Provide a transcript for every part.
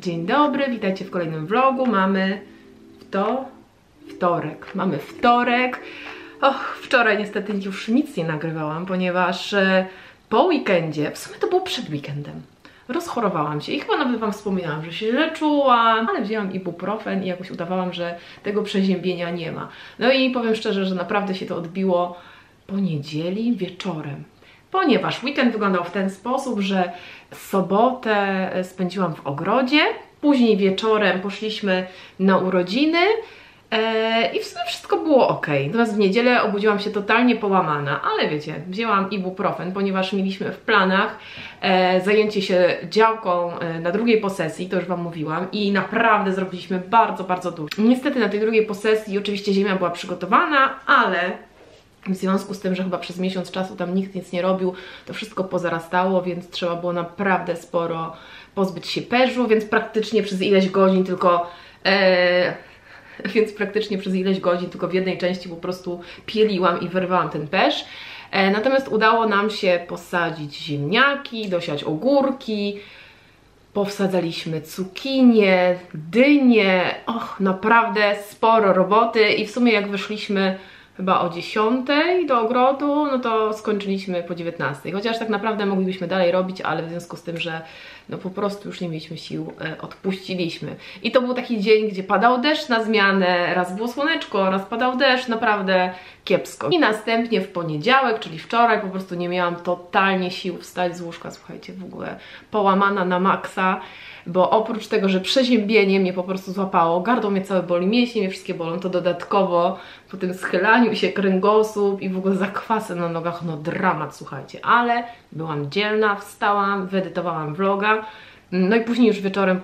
Dzień dobry, witajcie w kolejnym vlogu. Mamy wtorek. Och, wczoraj niestety już nic nie nagrywałam, ponieważ po weekendzie, w sumie to było przed weekendem, rozchorowałam się i chyba nawet wam wspominałam, że się źle czułam, ale wzięłam ibuprofen i jakoś udawałam, że tego przeziębienia nie ma. No i powiem szczerze, że naprawdę się to odbiło po niedzieli wieczorem. Ponieważ weekend wyglądał w ten sposób, że sobotę spędziłam w ogrodzie, później wieczorem poszliśmy na urodziny i w sumie wszystko było ok. Natomiast w niedzielę obudziłam się totalnie połamana, ale wiecie, wzięłam ibuprofen, ponieważ mieliśmy w planach zajęcie się działką na drugiej posesji, to już wam mówiłam, i naprawdę zrobiliśmy bardzo dużo. Niestety na tej drugiej posesji oczywiście ziemia była przygotowana, ale w związku z tym, że chyba przez miesiąc czasu tam nikt nic nie robił, to wszystko pozarastało, więc trzeba było naprawdę sporo pozbyć się perzu, więc praktycznie przez ileś godzin tylko w jednej części po prostu pieliłam i wyrwałam ten perz. Natomiast udało nam się posadzić ziemniaki, dosiać ogórki, powsadzaliśmy cukinie, dynie, naprawdę sporo roboty i w sumie jak wyszliśmy chyba o 10 do ogrodu, no to skończyliśmy po 19. Chociaż tak naprawdę moglibyśmy dalej robić, ale w związku z tym, że no po prostu już nie mieliśmy sił, odpuściliśmy. I to był taki dzień, gdzie padał deszcz na zmianę, raz było słoneczko, raz padał deszcz, naprawdę kiepsko. I następnie w poniedziałek, czyli wczoraj, po prostu nie miałam totalnie sił wstać z łóżka, słuchajcie, w ogóle połamana na maksa, bo oprócz tego, że przeziębienie mnie po prostu złapało, gardło mnie całe boli, mięśnie mnie wszystkie bolą, to dodatkowo po tym schylaniu się kręgosłup i w ogóle zakwasy na nogach, no dramat, słuchajcie, ale byłam dzielna, wstałam, wyedytowałam vloga, no i później już wieczorem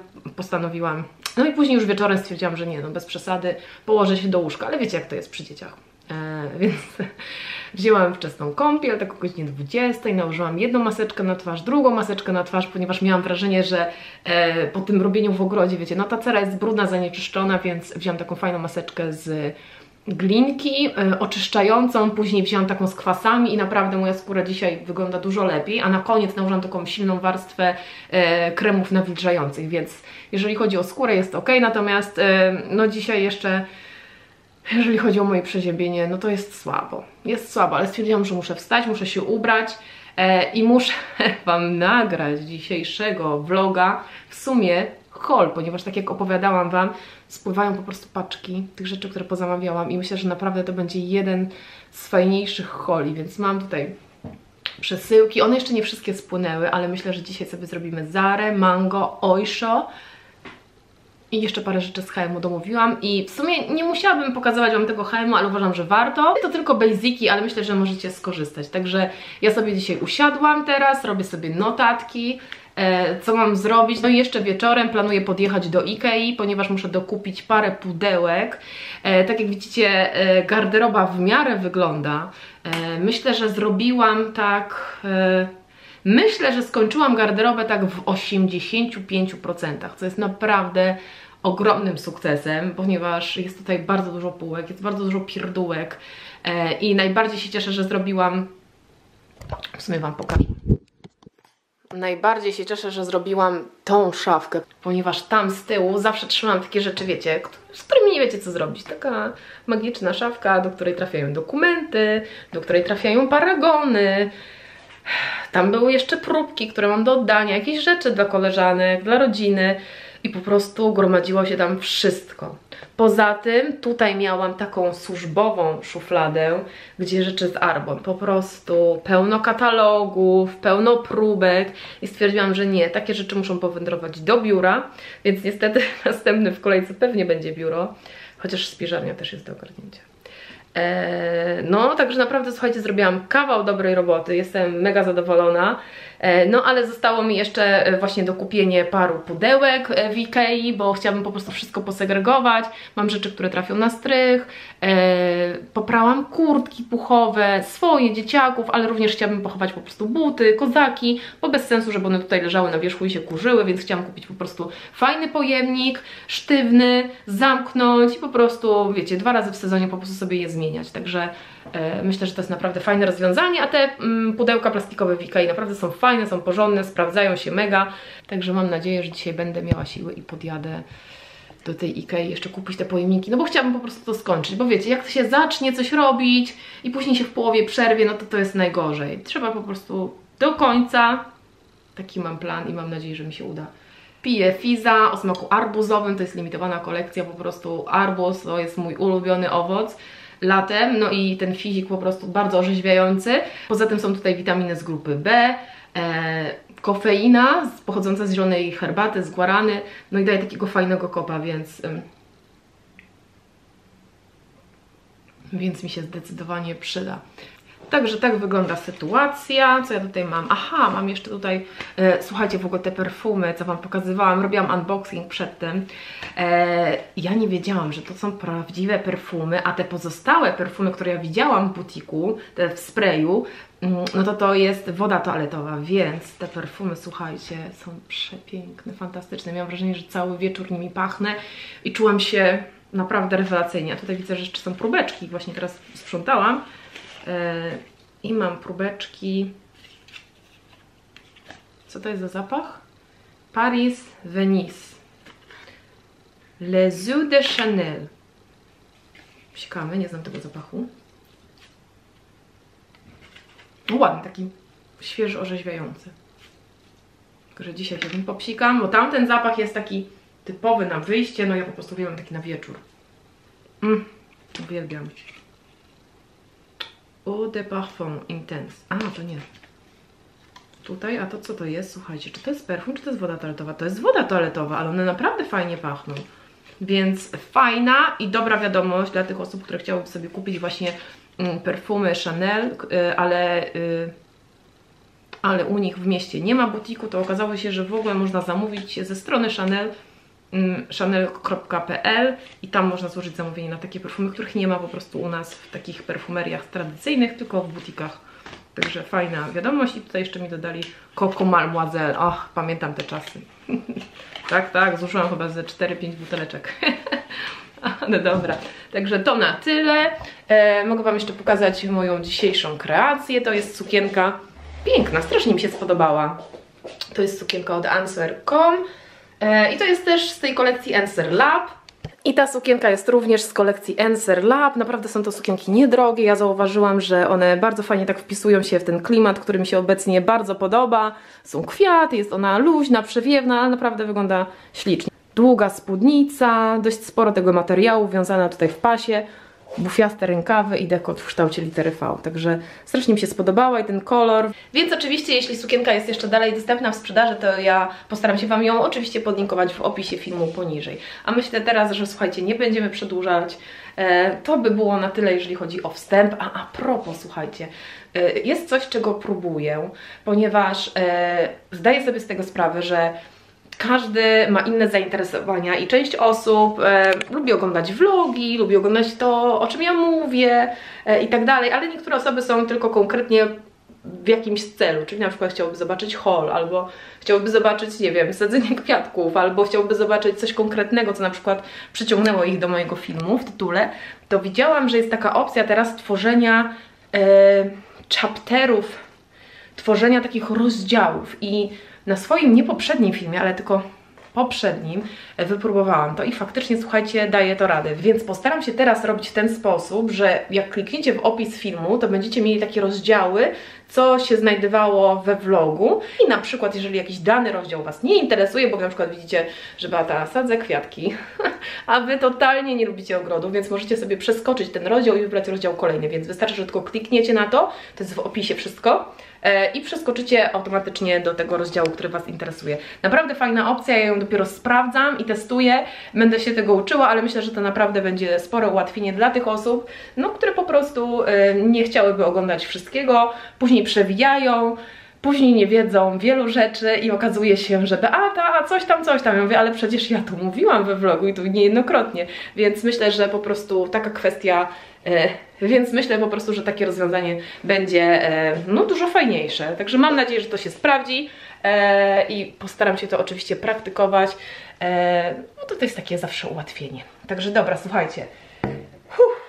stwierdziłam, że nie, no bez przesady, położę się do łóżka, ale wiecie jak to jest przy dzieciach. Więc wzięłam wczesną kąpiel, tak o godzinie 20, nałożyłam jedną maseczkę na twarz, drugą maseczkę na twarz, ponieważ miałam wrażenie, że po tym robieniu w ogrodzie, wiecie, no ta cera jest brudna, zanieczyszczona, więc wzięłam taką fajną maseczkę z glinki, oczyszczającą, później wzięłam taką z kwasami i naprawdę moja skóra dzisiaj wygląda dużo lepiej, a na koniec nałożyłam taką silną warstwę kremów nawilżających, więc jeżeli chodzi o skórę jest ok, natomiast no dzisiaj jeszcze jeżeli chodzi o moje przeziębienie, no to jest słabo. Jest słabo, ale stwierdziłam, że muszę wstać, muszę się ubrać i muszę wam nagrać dzisiejszego vloga w sumie haul, ponieważ tak jak opowiadałam wam, spływają po prostu paczki tych rzeczy, które pozamawiałam i myślę, że naprawdę to będzie jeden z fajniejszych hauli, więc mam tutaj przesyłki. One jeszcze nie wszystkie spłynęły, ale myślę, że dzisiaj sobie zrobimy Zarę, Mango, Oysho. I jeszcze parę rzeczy z H&M domówiłam i w sumie nie musiałabym pokazywać wam tego H&M, ale uważam, że warto. To tylko basiki, ale myślę, że możecie skorzystać. Także ja sobie dzisiaj usiadłam teraz, robię sobie notatki, co mam zrobić. No i jeszcze wieczorem planuję podjechać do Ikei, ponieważ muszę dokupić parę pudełek. Tak jak widzicie, garderoba w miarę wygląda. Myślę, że zrobiłam tak... Myślę, że skończyłam garderobę tak w 85%, co jest naprawdę ogromnym sukcesem, ponieważ jest tutaj bardzo dużo półek, jest bardzo dużo pierdółek i najbardziej się cieszę, że zrobiłam, w sumie wam pokażę, najbardziej się cieszę, że zrobiłam tą szafkę, ponieważ tam z tyłu zawsze trzymam takie rzeczy, wiecie, z którymi nie wiecie co zrobić. Taka magiczna szafka, do której trafiają dokumenty, do której trafiają paragony. Tam były jeszcze próbki, które mam do oddania, jakieś rzeczy dla koleżanek, dla rodziny i po prostu gromadziło się tam wszystko. Poza tym tutaj miałam taką służbową szufladę, gdzie rzeczy z Arbon, po prostu pełno katalogów, pełno próbek i stwierdziłam, że nie, takie rzeczy muszą powędrować do biura, więc niestety następny w kolejce pewnie będzie biuro, chociaż spiżarnia też jest do ogarnięcia. No, także naprawdę, słuchajcie, zrobiłam kawał dobrej roboty, jestem mega zadowolona. No, ale zostało mi jeszcze właśnie dokupienie paru pudełek w Ikei, bo chciałabym po prostu wszystko posegregować. Mam rzeczy, które trafią na strych, poprałam kurtki puchowe, swoje, dzieciaków, ale również chciałabym pochować po prostu buty, kozaki, bo bez sensu, żeby one tutaj leżały na wierzchu i się kurzyły, więc chciałam kupić po prostu fajny pojemnik, sztywny, zamknąć i po prostu, wiecie, 2 razy w sezonie po prostu sobie je zmieniać. Także Myślę, że to jest naprawdę fajne rozwiązanie, a te pudełka plastikowe w Ikei naprawdę są fajne, są porządne, sprawdzają się mega. Także mam nadzieję, że dzisiaj będę miała siły i podjadę do tej Ikei jeszcze kupić te pojemniki, no bo chciałabym po prostu to skończyć, bo wiecie, jak to się zacznie coś robić i później się w połowie przerwie, no to jest najgorzej. Trzeba po prostu do końca, taki mam plan i mam nadzieję, że mi się uda. Piję Fiza o smaku arbuzowym, to jest limitowana kolekcja, po prostu arbuz to jest mój ulubiony owoc latem, no i ten fizik po prostu bardzo orzeźwiający. Poza tym są tutaj witaminy z grupy B, kofeina pochodząca z zielonej herbaty, z guarany, no i daje takiego fajnego kopa, więc mi się zdecydowanie przyda. Także tak wygląda sytuacja. Co ja tutaj mam? Aha, mam jeszcze tutaj, słuchajcie, w ogóle te perfumy, co Wam pokazywałam, robiłam unboxing przed tym. Ja nie wiedziałam, że to są prawdziwe perfumy, a te pozostałe perfumy, które ja widziałam w butiku, te w sprayu, no to jest woda toaletowa, więc te perfumy, słuchajcie, są przepiękne, fantastyczne. Miałam wrażenie, że cały wieczór nimi pachnę i czułam się naprawdę rewelacyjnie. A tutaj widzę, że jeszcze są próbeczki, właśnie teraz sprzątałam. I mam próbeczki. Co to jest za zapach? Paris Venice Les Eaux de Chanel. Psikamy, nie znam tego zapachu. Ładny, taki świeży, orzeźwiający. Tylko że dzisiaj się tym popsikam, bo tamten zapach jest taki typowy na wyjście, no ja po prostu wiem taki na wieczór. Uwielbiam. Eau de Parfum Intense. A, to nie. Tutaj, a to co to jest? Słuchajcie, czy to jest perfum, czy to jest woda toaletowa? To jest woda toaletowa, ale one naprawdę fajnie pachną. Więc fajna i dobra wiadomość dla tych osób, które chciałyby sobie kupić właśnie perfumy Chanel, ale u nich w mieście nie ma butiku, to okazało się, że w ogóle można zamówić ze strony Chanel, chanel.pl i tam można złożyć zamówienie na takie perfumy, których nie ma po prostu u nas w takich perfumeriach tradycyjnych, tylko w butikach. Także fajna wiadomość i tutaj jeszcze mi dodali Coco Mademoiselle. Och, pamiętam te czasy. tak, zużyłam chyba ze 4-5 buteleczek. No dobra, także to na tyle. Mogę Wam jeszcze pokazać moją dzisiejszą kreację. To jest sukienka piękna, strasznie mi się spodobała. To jest sukienka od Answer.com i to jest też z tej kolekcji Answer Lab. I ta sukienka jest również z kolekcji Answer Lab. Naprawdę są to sukienki niedrogie. Ja zauważyłam, że one bardzo fajnie tak wpisują się w ten klimat, który mi się obecnie bardzo podoba. Są kwiaty, jest ona luźna, przewiewna, ale naprawdę wygląda ślicznie. Długa spódnica, dość sporo tego materiału, wiązana tutaj w pasie, bufiaste rękawy i dekolt w kształcie litery V. Także strasznie mi się spodobała i ten kolor. Więc oczywiście, jeśli sukienka jest jeszcze dalej dostępna w sprzedaży, to ja postaram się Wam ją oczywiście podlinkować w opisie filmu poniżej. A myślę teraz, że słuchajcie, nie będziemy przedłużać. To by było na tyle, jeżeli chodzi o wstęp. A propos, słuchajcie, jest coś, czego próbuję, ponieważ zdaję sobie z tego sprawę, że każdy ma inne zainteresowania i część osób lubi oglądać vlogi, lubi oglądać to, o czym ja mówię i tak dalej, ale niektóre osoby są tylko konkretnie w jakimś celu, czyli na przykład chciałyby zobaczyć haul, albo chciałyby zobaczyć, nie wiem, sadzenie kwiatków, albo chciałyby zobaczyć coś konkretnego, co na przykład przyciągnęło ich do mojego filmu w tytule. To widziałam, że jest taka opcja teraz tworzenia chapterów, tworzenia takich rozdziałów i na swoim nie poprzednim filmie, ale tylko poprzednim wypróbowałam to i faktycznie, słuchajcie, daje to radę. Więc postaram się teraz robić w ten sposób, że jak klikniecie w opis filmu, to będziecie mieli takie rozdziały, co się znajdowało we vlogu i na przykład, jeżeli jakiś dany rozdział Was nie interesuje, bo na przykład widzicie, że Beata sadza kwiatki, a Wy totalnie nie lubicie ogrodu, więc możecie sobie przeskoczyć ten rozdział i wybrać rozdział kolejny, więc wystarczy, że tylko klikniecie na to, to jest w opisie wszystko, i przeskoczycie automatycznie do tego rozdziału, który Was interesuje. Naprawdę fajna opcja, ja ją dopiero sprawdzam i testuję, będę się tego uczyła, ale myślę, że to naprawdę będzie spore ułatwienie dla tych osób, no, które po prostu nie chciałyby oglądać wszystkiego, później przewijają, później nie wiedzą wielu rzeczy i okazuje się, że Beata, a coś tam. Ja mówię, ale przecież ja to mówiłam we vlogu i tu niejednokrotnie, więc myślę, że po prostu taka kwestia, że takie rozwiązanie będzie no, dużo fajniejsze. Także mam nadzieję, że to się sprawdzi i postaram się to oczywiście praktykować. No to jest takie zawsze ułatwienie. Także dobra, słuchajcie.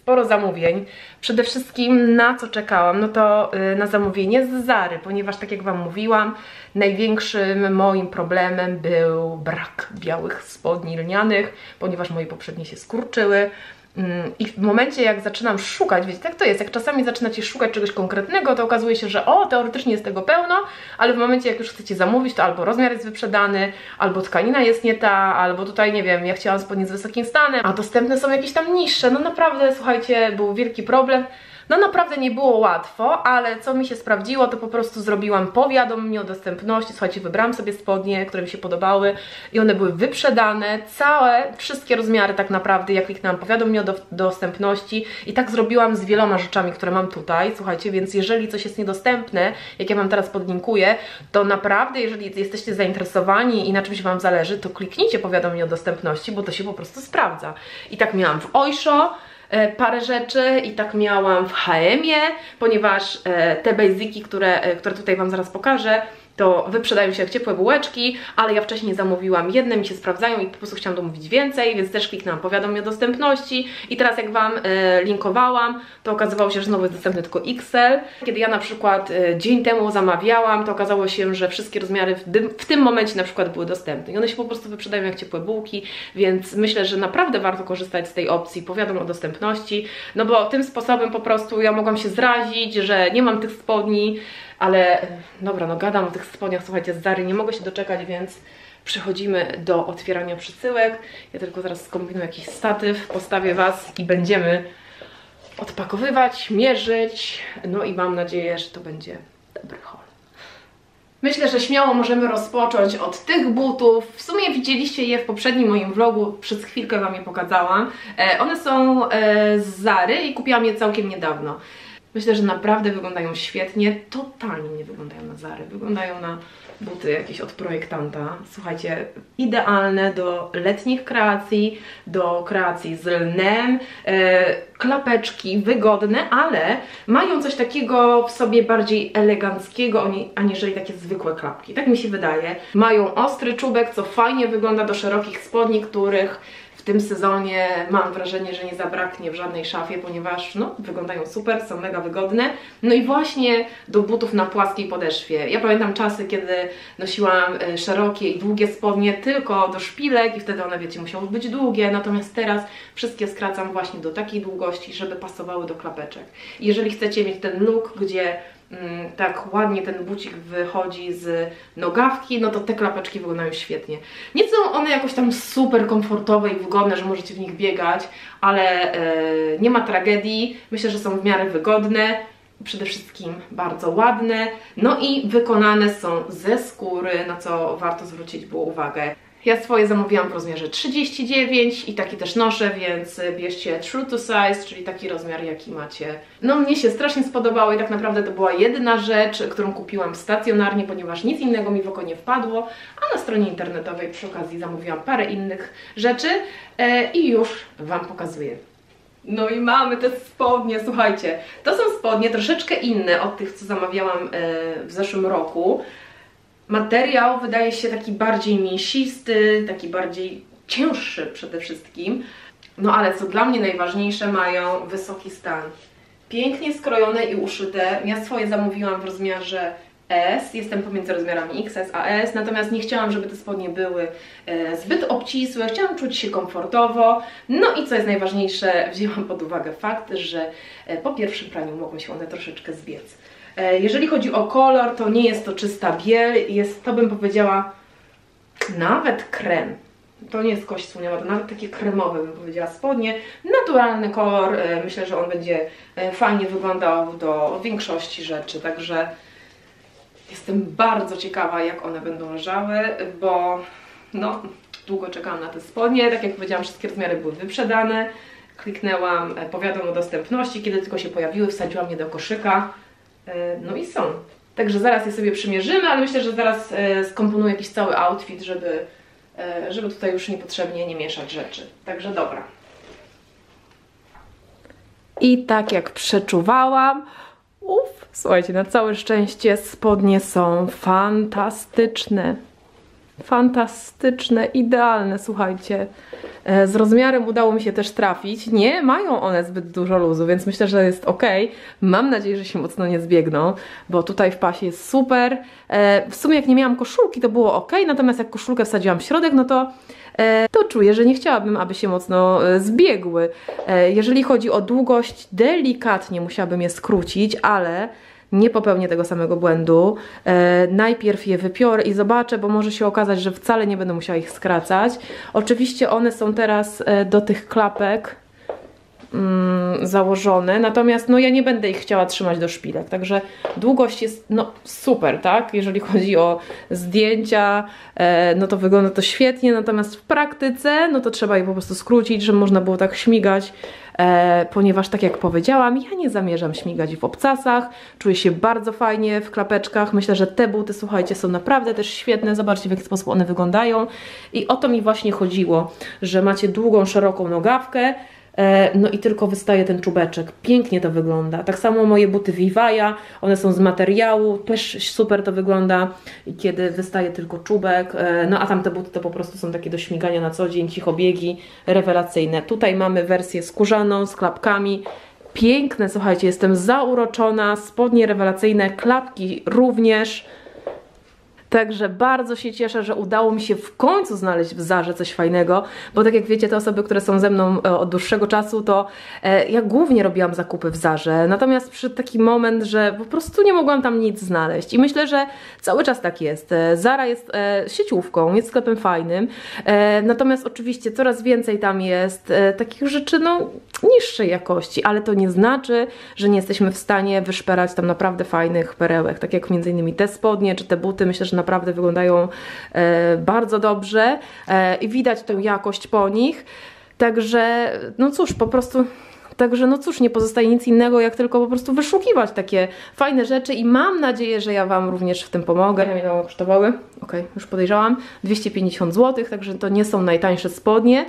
sporo zamówień. Przede wszystkim na co czekałam, no to na zamówienie z Zary, ponieważ tak jak Wam mówiłam, największym moim problemem był brak białych spodni lnianych, ponieważ moje poprzednie się skurczyły. I w momencie jak zaczynam szukać, wiecie, tak to jest, jak czasami zaczynacie szukać czegoś konkretnego, to okazuje się, że teoretycznie jest tego pełno, ale w momencie jak już chcecie zamówić, to albo rozmiar jest wyprzedany, albo tkanina jest nie ta, albo tutaj, nie wiem, ja chciałam spodnie z wysokim stanem, a dostępne są jakieś tam niższe. No naprawdę, słuchajcie, był wielki problem. No naprawdę nie było łatwo, ale co mi się sprawdziło, to po prostu zrobiłam powiadomienie o dostępności. Słuchajcie, wybrałam sobie spodnie, które mi się podobały i one były wyprzedane, wszystkie rozmiary tak naprawdę, jak kliknęłam powiadomienie o dostępności i tak zrobiłam z wieloma rzeczami, które mam tutaj, słuchajcie, więc jeżeli coś jest niedostępne, jak ja Wam teraz podlinkuję, to naprawdę, jeżeli jesteście zainteresowani i na czymś Wam zależy, to kliknijcie powiadomienie o dostępności, bo to się po prostu sprawdza. I tak miałam w Oysho parę rzeczy i tak miałam w H&M-ie, ponieważ te basiki, które tutaj Wam zaraz pokażę, to wyprzedają się jak ciepłe bułeczki, ale ja wcześniej zamówiłam jedne, mi się sprawdzają i po prostu chciałam domówić więcej, więc też kliknęłam powiadomienie o dostępności i teraz jak Wam linkowałam, to okazywało się, że znowu jest dostępny tylko XL. Kiedy ja na przykład dzień temu zamawiałam, to okazało się, że wszystkie rozmiary w tym momencie na przykład były dostępne i one się po prostu wyprzedają jak ciepłe bułki, więc myślę, że naprawdę warto korzystać z tej opcji powiadomień o dostępności, no bo tym sposobem po prostu ja mogłam się zrazić, że nie mam tych spodni, ale dobra, no gadam o tych spodniach, słuchajcie, z Zary, nie mogę się doczekać, więc przechodzimy do otwierania przesyłek. Ja tylko zaraz skombinuję jakiś statyw, postawię Was i będziemy odpakowywać, mierzyć, no i mam nadzieję, że to będzie dobry haul. Myślę, że śmiało możemy rozpocząć od tych butów. W sumie widzieliście je w poprzednim moim vlogu, przez chwilkę Wam je pokazałam. One są z Zary i kupiłam je całkiem niedawno. Myślę, że naprawdę wyglądają świetnie, totalnie nie wyglądają na Zary, wyglądają na buty jakieś od projektanta. Słuchajcie, idealne do letnich kreacji, do kreacji z lnem, klapeczki wygodne, ale mają coś takiego w sobie bardziej eleganckiego, aniżeli takie zwykłe klapki. Tak mi się wydaje. Mają ostry czubek, co fajnie wygląda do szerokich spodni, których w tym sezonie mam wrażenie, że nie zabraknie w żadnej szafie, ponieważ no, wyglądają super, są mega wygodne. No i właśnie do butów na płaskiej podeszwie. Ja pamiętam czasy, kiedy nosiłam szerokie i długie spodnie tylko do szpilek i wtedy one, wiecie, musiały być długie, natomiast teraz wszystkie skracam właśnie do takiej długości, żeby pasowały do klapeczek. I jeżeli chcecie mieć ten look, gdzie tak ładnie ten bucik wychodzi z nogawki, no to te klapeczki wyglądają świetnie. Nie są one jakoś tam super komfortowe i wygodne, że możecie w nich biegać, ale nie ma tragedii. Myślę, że są w miarę wygodne, przede wszystkim bardzo ładne, no i wykonane są ze skóry, na co warto zwrócić było uwagę. Ja swoje zamówiłam w rozmiarze 39 i taki też noszę, więc bierzcie true to size, czyli taki rozmiar, jaki macie. No mnie się strasznie spodobało i tak naprawdę to była jedyna rzecz, którą kupiłam stacjonarnie, ponieważ nic innego mi w oko nie wpadło, a na stronie internetowej przy okazji zamówiłam parę innych rzeczy i już Wam pokazuję. No i mamy te spodnie, słuchajcie, to są spodnie troszeczkę inne od tych, co zamawiałam w zeszłym roku. Materiał wydaje się taki bardziej mięsisty, taki bardziej cięższy przede wszystkim. No ale co dla mnie najważniejsze, mają wysoki stan. Pięknie skrojone i uszyte. Ja swoje zamówiłam w rozmiarze S, jestem pomiędzy rozmiarami XS a S, natomiast nie chciałam, żeby te spodnie były zbyt obcisłe, chciałam czuć się komfortowo. No i co jest najważniejsze, wzięłam pod uwagę fakt, że po pierwszym praniu mogą się one troszeczkę zbiec. Jeżeli chodzi o kolor, to nie jest to czysta biel, jest to, bym powiedziała, nawet krem. To nie jest kość słoniowa, to nawet takie kremowe, bym powiedziała, spodnie. Naturalny kolor, myślę, że on będzie fajnie wyglądał do większości rzeczy, także jestem bardzo ciekawa, jak one będą leżały, bo no, długo czekałam na te spodnie. Tak jak powiedziałam, wszystkie rozmiary były wyprzedane. Kliknęłam powiadomienie o dostępności, kiedy tylko się pojawiły, wsadziłam je do koszyka. No i są. Także zaraz je sobie przymierzymy, ale myślę, że zaraz skomponuję jakiś cały outfit, żeby tutaj już niepotrzebnie nie mieszać rzeczy. Także dobra. I tak jak przeczuwałam, słuchajcie, na całe szczęście spodnie są fantastyczne. Fantastyczne, idealne, słuchajcie. Z rozmiarem udało mi się też trafić. Nie mają one zbyt dużo luzu, więc myślę, że jest ok. Mam nadzieję, że się mocno nie zbiegną, bo tutaj w pasie jest super. W sumie jak nie miałam koszulki, to było ok, natomiast jak koszulkę wsadziłam w środek, no to czuję, że nie chciałabym, aby się mocno zbiegły. Jeżeli chodzi o długość, delikatnie musiałabym je skrócić, ale nie popełnię tego samego błędu. Najpierw je wypiorę i zobaczę, bo może się okazać, że wcale nie będę musiała ich skracać. Oczywiście one są teraz do tych klapek założone, natomiast no ja nie będę ich chciała trzymać do szpilek, także długość jest no super, tak? Jeżeli chodzi o zdjęcia, no to wygląda to świetnie, natomiast w praktyce, no to trzeba je po prostu skrócić, żeby można było tak śmigać, ponieważ tak jak powiedziałam, ja nie zamierzam śmigać w obcasach, czuję się bardzo fajnie w klapeczkach, myślę, że te buty, słuchajcie, są naprawdę też świetne, zobaczcie w jaki sposób one wyglądają i o to mi właśnie chodziło, że macie długą, szeroką nogawkę, no i tylko wystaje ten czubeczek. Pięknie to wygląda. Tak samo moje buty Vivaja, one są z materiału, też super to wygląda, kiedy wystaje tylko czubek. No a tamte buty to po prostu są takie do śmigania na co dzień, cichobiegi, rewelacyjne. Tutaj mamy wersję skórzaną, z klapkami. Piękne, słuchajcie, jestem zauroczona, spodnie rewelacyjne, klapki również. Także bardzo się cieszę, że udało mi się w końcu znaleźć w Zarze coś fajnego, bo tak jak wiecie, te osoby, które są ze mną od dłuższego czasu, to ja głównie robiłam zakupy w Zarze, natomiast przyszedł taki moment, że po prostu nie mogłam tam nic znaleźć i myślę, że cały czas tak jest. Zara jest sieciówką, jest sklepem fajnym, natomiast oczywiście coraz więcej tam jest takich rzeczy, no, niższej jakości, ale to nie znaczy, że nie jesteśmy w stanie wyszperać tam naprawdę fajnych perełek, tak jak między innymi te spodnie, czy te buty, myślę, że naprawdę wyglądają bardzo dobrze i widać tę jakość po nich, także no cóż, po prostu... Także no cóż, nie pozostaje nic innego, jak tylko po prostu wyszukiwać takie fajne rzeczy i mam nadzieję, że ja Wam również w tym pomogę. Ile one kosztowały? Okej, już podejrzałam. 250 zł, także to nie są najtańsze spodnie,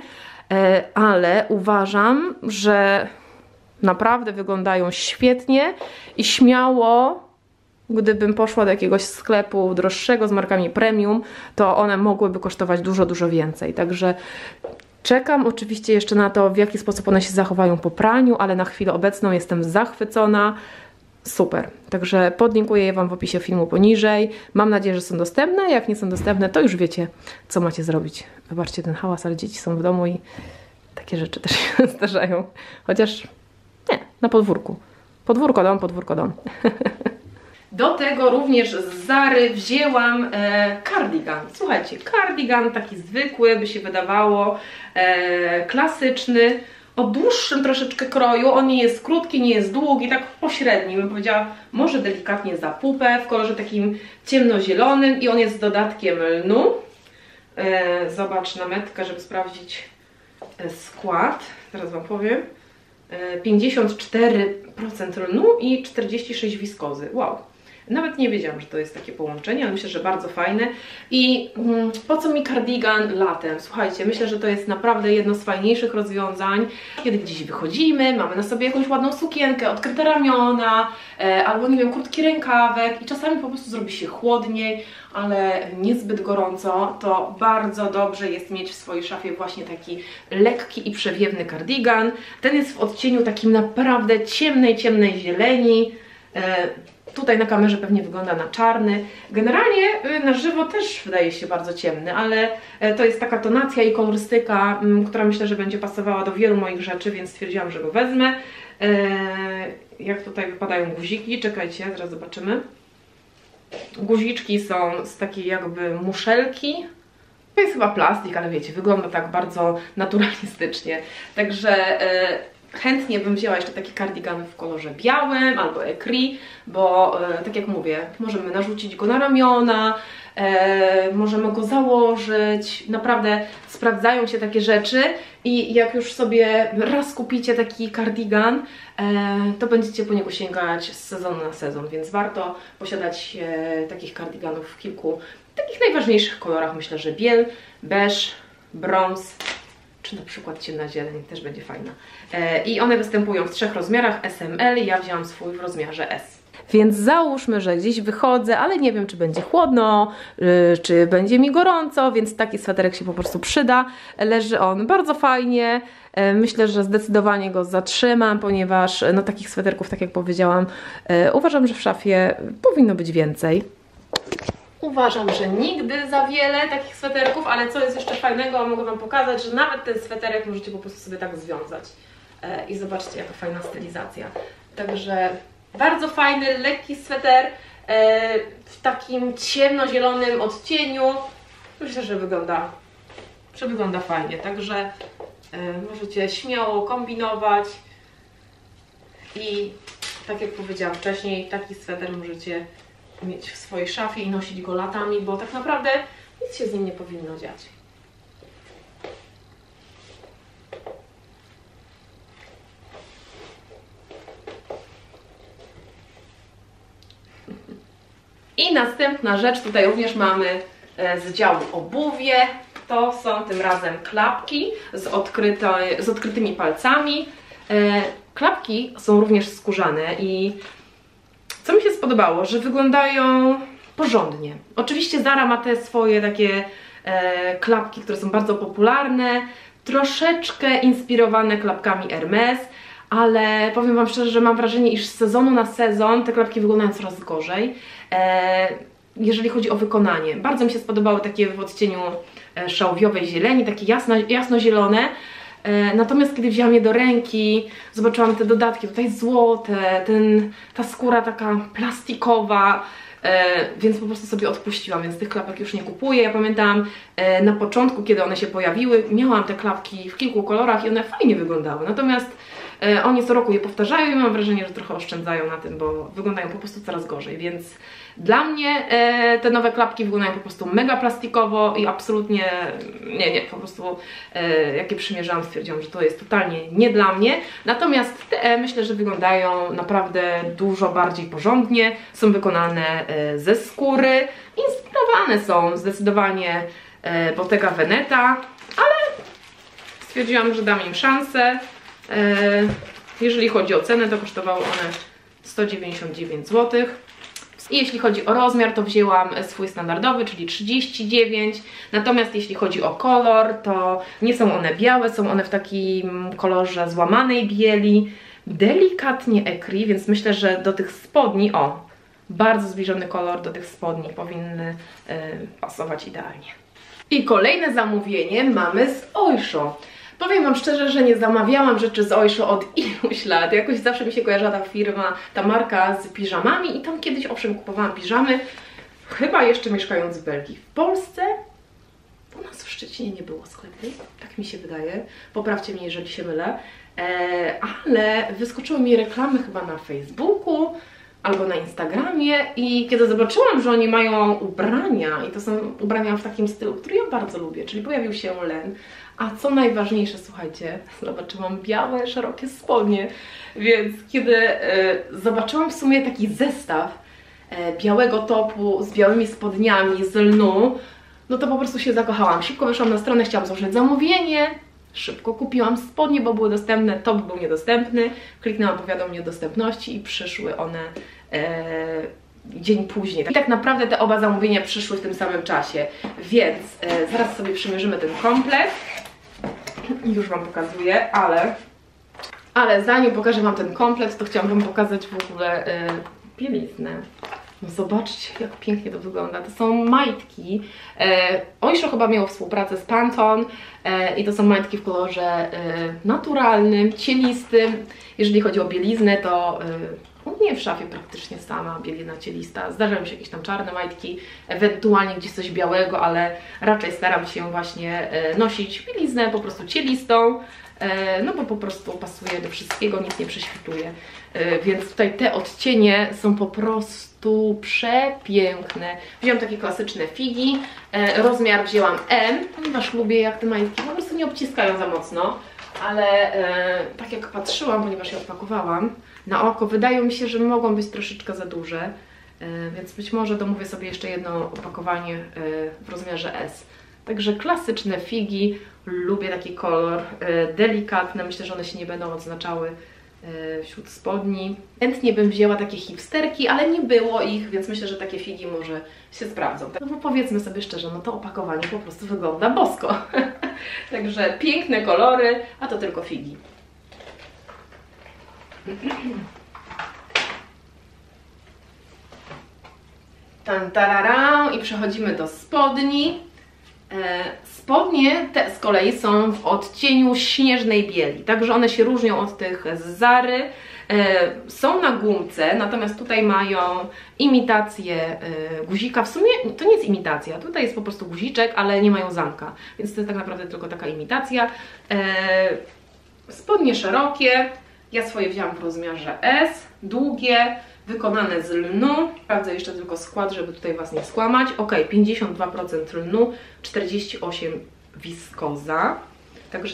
ale uważam, że naprawdę wyglądają świetnie i śmiało, gdybym poszła do jakiegoś sklepu droższego z markami premium, to one mogłyby kosztować dużo, dużo więcej. Także czekam oczywiście jeszcze na to, w jaki sposób one się zachowają po praniu, ale na chwilę obecną jestem zachwycona. Super. Także podlinkuję je Wam w opisie filmu poniżej. Mam nadzieję, że są dostępne. Jak nie są dostępne, to już wiecie, co macie zrobić. Wybaczcie ten hałas, ale dzieci są w domu i takie rzeczy też się zdarzają. Chociaż nie, na podwórku. Podwórko dom, podwórko dom. Do tego również z Zary wzięłam kardigan. Słuchajcie, kardigan taki zwykły, by się wydawało, klasyczny, o dłuższym troszeczkę kroju. On nie jest krótki, nie jest długi, tak pośredni, bym powiedziała, może delikatnie za pupę, w kolorze takim ciemnozielonym i on jest z dodatkiem lnu. Zobacz na metkę, żeby sprawdzić skład. Zaraz Wam powiem. 54% lnu i 46% wiskozy. Wow. Nawet nie wiedziałam, że to jest takie połączenie, ale myślę, że bardzo fajne. I po co mi kardigan latem? Słuchajcie, myślę, że to jest naprawdę jedno z fajniejszych rozwiązań, kiedy gdzieś wychodzimy, mamy na sobie jakąś ładną sukienkę, odkryte ramiona, albo nie wiem, krótki rękawek i czasami po prostu zrobi się chłodniej, ale niezbyt gorąco, to bardzo dobrze jest mieć w swojej szafie właśnie taki lekki i przewiewny kardigan. Ten jest w odcieniu takim naprawdę ciemnej zieleni. Tutaj na kamerze pewnie wygląda na czarny. Generalnie na żywo też wydaje się bardzo ciemny, ale to jest taka tonacja i kolorystyka, która myślę, że będzie pasowała do wielu moich rzeczy, więc stwierdziłam, że go wezmę. Jak tutaj wypadają guziki, czekajcie, zaraz zobaczymy. Guziczki są z takiej jakby muszelki. To jest chyba plastik, ale wiecie, wygląda tak bardzo naturalistycznie. Także chętnie bym wzięła jeszcze taki kardigan w kolorze białym albo écrit, bo tak jak mówię, możemy narzucić go na ramiona, możemy go założyć, naprawdę sprawdzają się takie rzeczy i jak już sobie raz kupicie taki kardigan, to będziecie po niego sięgać z sezonu na sezon, więc warto posiadać takich kardiganów w kilku takich najważniejszych kolorach, myślę, że biel, beż, brąz, czy na przykład ciemna zieleń, też będzie fajna. I one występują w 3 rozmiarach, SML, ja wzięłam swój w rozmiarze S. Więc załóżmy, że gdzieś wychodzę, ale nie wiem, czy będzie chłodno, czy będzie mi gorąco, więc taki sweterek się po prostu przyda. Leży on bardzo fajnie. Myślę, że zdecydowanie go zatrzymam, ponieważ no, takich sweterków, tak jak powiedziałam, uważam, że w szafie powinno być więcej. Uważam, że nigdy za wiele takich sweterków, ale co jest jeszcze fajnego, mogę Wam pokazać, że nawet ten sweterek możecie po prostu sobie tak związać. I zobaczcie, jaka fajna stylizacja. Także bardzo fajny, lekki sweter w takim ciemnozielonym odcieniu. Myślę, że wygląda fajnie, także możecie śmiało kombinować i tak jak powiedziałam wcześniej, taki sweter możecie mieć w swojej szafie i nosić go latami, bo tak naprawdę nic się z nim nie powinno dziać. I następna rzecz, tutaj również mamy z działu obuwie. To są tym razem klapki z odkrytymi palcami. Klapki są również skórzane i co mi się spodobało, że wyglądają porządnie. Oczywiście Zara ma te swoje takie klapki, które są bardzo popularne, troszeczkę inspirowane klapkami Hermes, ale powiem Wam szczerze, że mam wrażenie, iż z sezonu na sezon te klapki wyglądają coraz gorzej. Jeżeli chodzi o wykonanie, bardzo mi się spodobały takie w odcieniu szałwiowej zieleni, takie jasnozielone. Natomiast kiedy wzięłam je do ręki, zobaczyłam te dodatki, tutaj złote, ta skóra taka plastikowa, więc po prostu sobie odpuściłam, więc tych klapek już nie kupuję. Ja pamiętam na początku, kiedy one się pojawiły, miałam te klapki w kilku kolorach i one fajnie wyglądały, natomiast oni co roku je powtarzają i mam wrażenie, że trochę oszczędzają na tym, bo wyglądają po prostu coraz gorzej, więc dla mnie te nowe klapki wyglądają po prostu mega plastikowo i absolutnie nie, po prostu jak je przymierzałam, stwierdziłam, że to jest totalnie nie dla mnie. Natomiast te myślę, że wyglądają naprawdę dużo bardziej porządnie, są wykonane ze skóry, inspirowane są zdecydowanie Bottega Veneta, ale stwierdziłam, że dam im szansę. Jeżeli chodzi o cenę, to kosztowały one 199 zł. I jeśli chodzi o rozmiar, to wzięłam swój standardowy, czyli 39. Natomiast jeśli chodzi o kolor, to nie są one białe, są one w takim kolorze złamanej bieli, delikatnie écru, więc myślę, że do tych spodni, bardzo zbliżony kolor do tych spodni powinny pasować idealnie. I kolejne zamówienie mamy z Oysho. Powiem Wam szczerze, że nie zamawiałam rzeczy z Oysho od iluś lat. Jakoś zawsze mi się kojarzyła ta firma, ta marka z piżamami i tam kiedyś owszem kupowałam piżamy, chyba jeszcze mieszkając w Belgii. W Polsce u nas w Szczecinie nie było sklepu, tak mi się wydaje. Poprawcie mnie, jeżeli się mylę. Ale wyskoczyły mi reklamy chyba na Facebooku albo na Instagramie i kiedy zobaczyłam, że oni mają ubrania i to są ubrania w takim stylu, który ja bardzo lubię, czyli pojawił się len, a co najważniejsze, słuchajcie, zobaczyłam białe, szerokie spodnie, więc kiedy zobaczyłam w sumie taki zestaw białego topu z białymi spodniami z lnu, no to po prostu się zakochałam. Szybko wyszłam na stronę, chciałam złożyć zamówienie, szybko kupiłam spodnie, bo były dostępne, top był niedostępny, kliknęłam powiadomienie o dostępności i przyszły one dzień później. I tak naprawdę te oba zamówienia przyszły w tym samym czasie, więc zaraz sobie przymierzymy ten komplet. Już Wam pokazuję, ale zanim pokażę Wam ten komplet, to chciałam Wam pokazać w ogóle bieliznę. No zobaczcie, jak pięknie to wygląda. To są majtki. Oysho chyba miało współpracę z Pantone i to są majtki w kolorze naturalnym, cielistym. Jeżeli chodzi o bieliznę, to nie w szafie praktycznie sama bielizna cielista. Zdarzają się jakieś tam czarne majtki, ewentualnie gdzieś coś białego, ale raczej staram się właśnie nosić bieliznę po prostu cielistą, no bo po prostu pasuje do wszystkiego, nic nie prześwituje. Więc tutaj te odcienie są po prostu przepiękne. Wziąłam takie klasyczne figi, rozmiar wzięłam M, ponieważ lubię jak te majtki po prostu nie obciskają za mocno, ale tak jak patrzyłam, ponieważ je odpakowałam na oko, wydaje mi się, że mogą być troszeczkę za duże, więc być może domówię sobie jeszcze jedno opakowanie w rozmiarze S. Także klasyczne figi, lubię taki kolor, delikatne, myślę, że one się nie będą odznaczały wśród spodni. Chętnie bym wzięła takie hipsterki, ale nie było ich, więc myślę, że takie figi może się sprawdzą. No bo powiedzmy sobie szczerze, no to opakowanie po prostu wygląda bosko. Także piękne kolory, a to tylko figi. Tan, tarara, i przechodzimy do spodni. Spodnie te z kolei są w odcieniu śnieżnej bieli, także one się różnią od tych z Zary. Są na gumce, natomiast tutaj mają imitację guzika. W sumie to nie jest imitacja, tutaj jest po prostu guziczek, ale nie mają zamka, więc to jest tak naprawdę tylko taka imitacja. Spodnie szerokie, ja swoje wzięłam w rozmiarze S, długie, wykonane z lnu. Sprawdzę jeszcze tylko skład, żeby tutaj Was nie skłamać. Ok, 52% lnu, 48% wiskoza. Także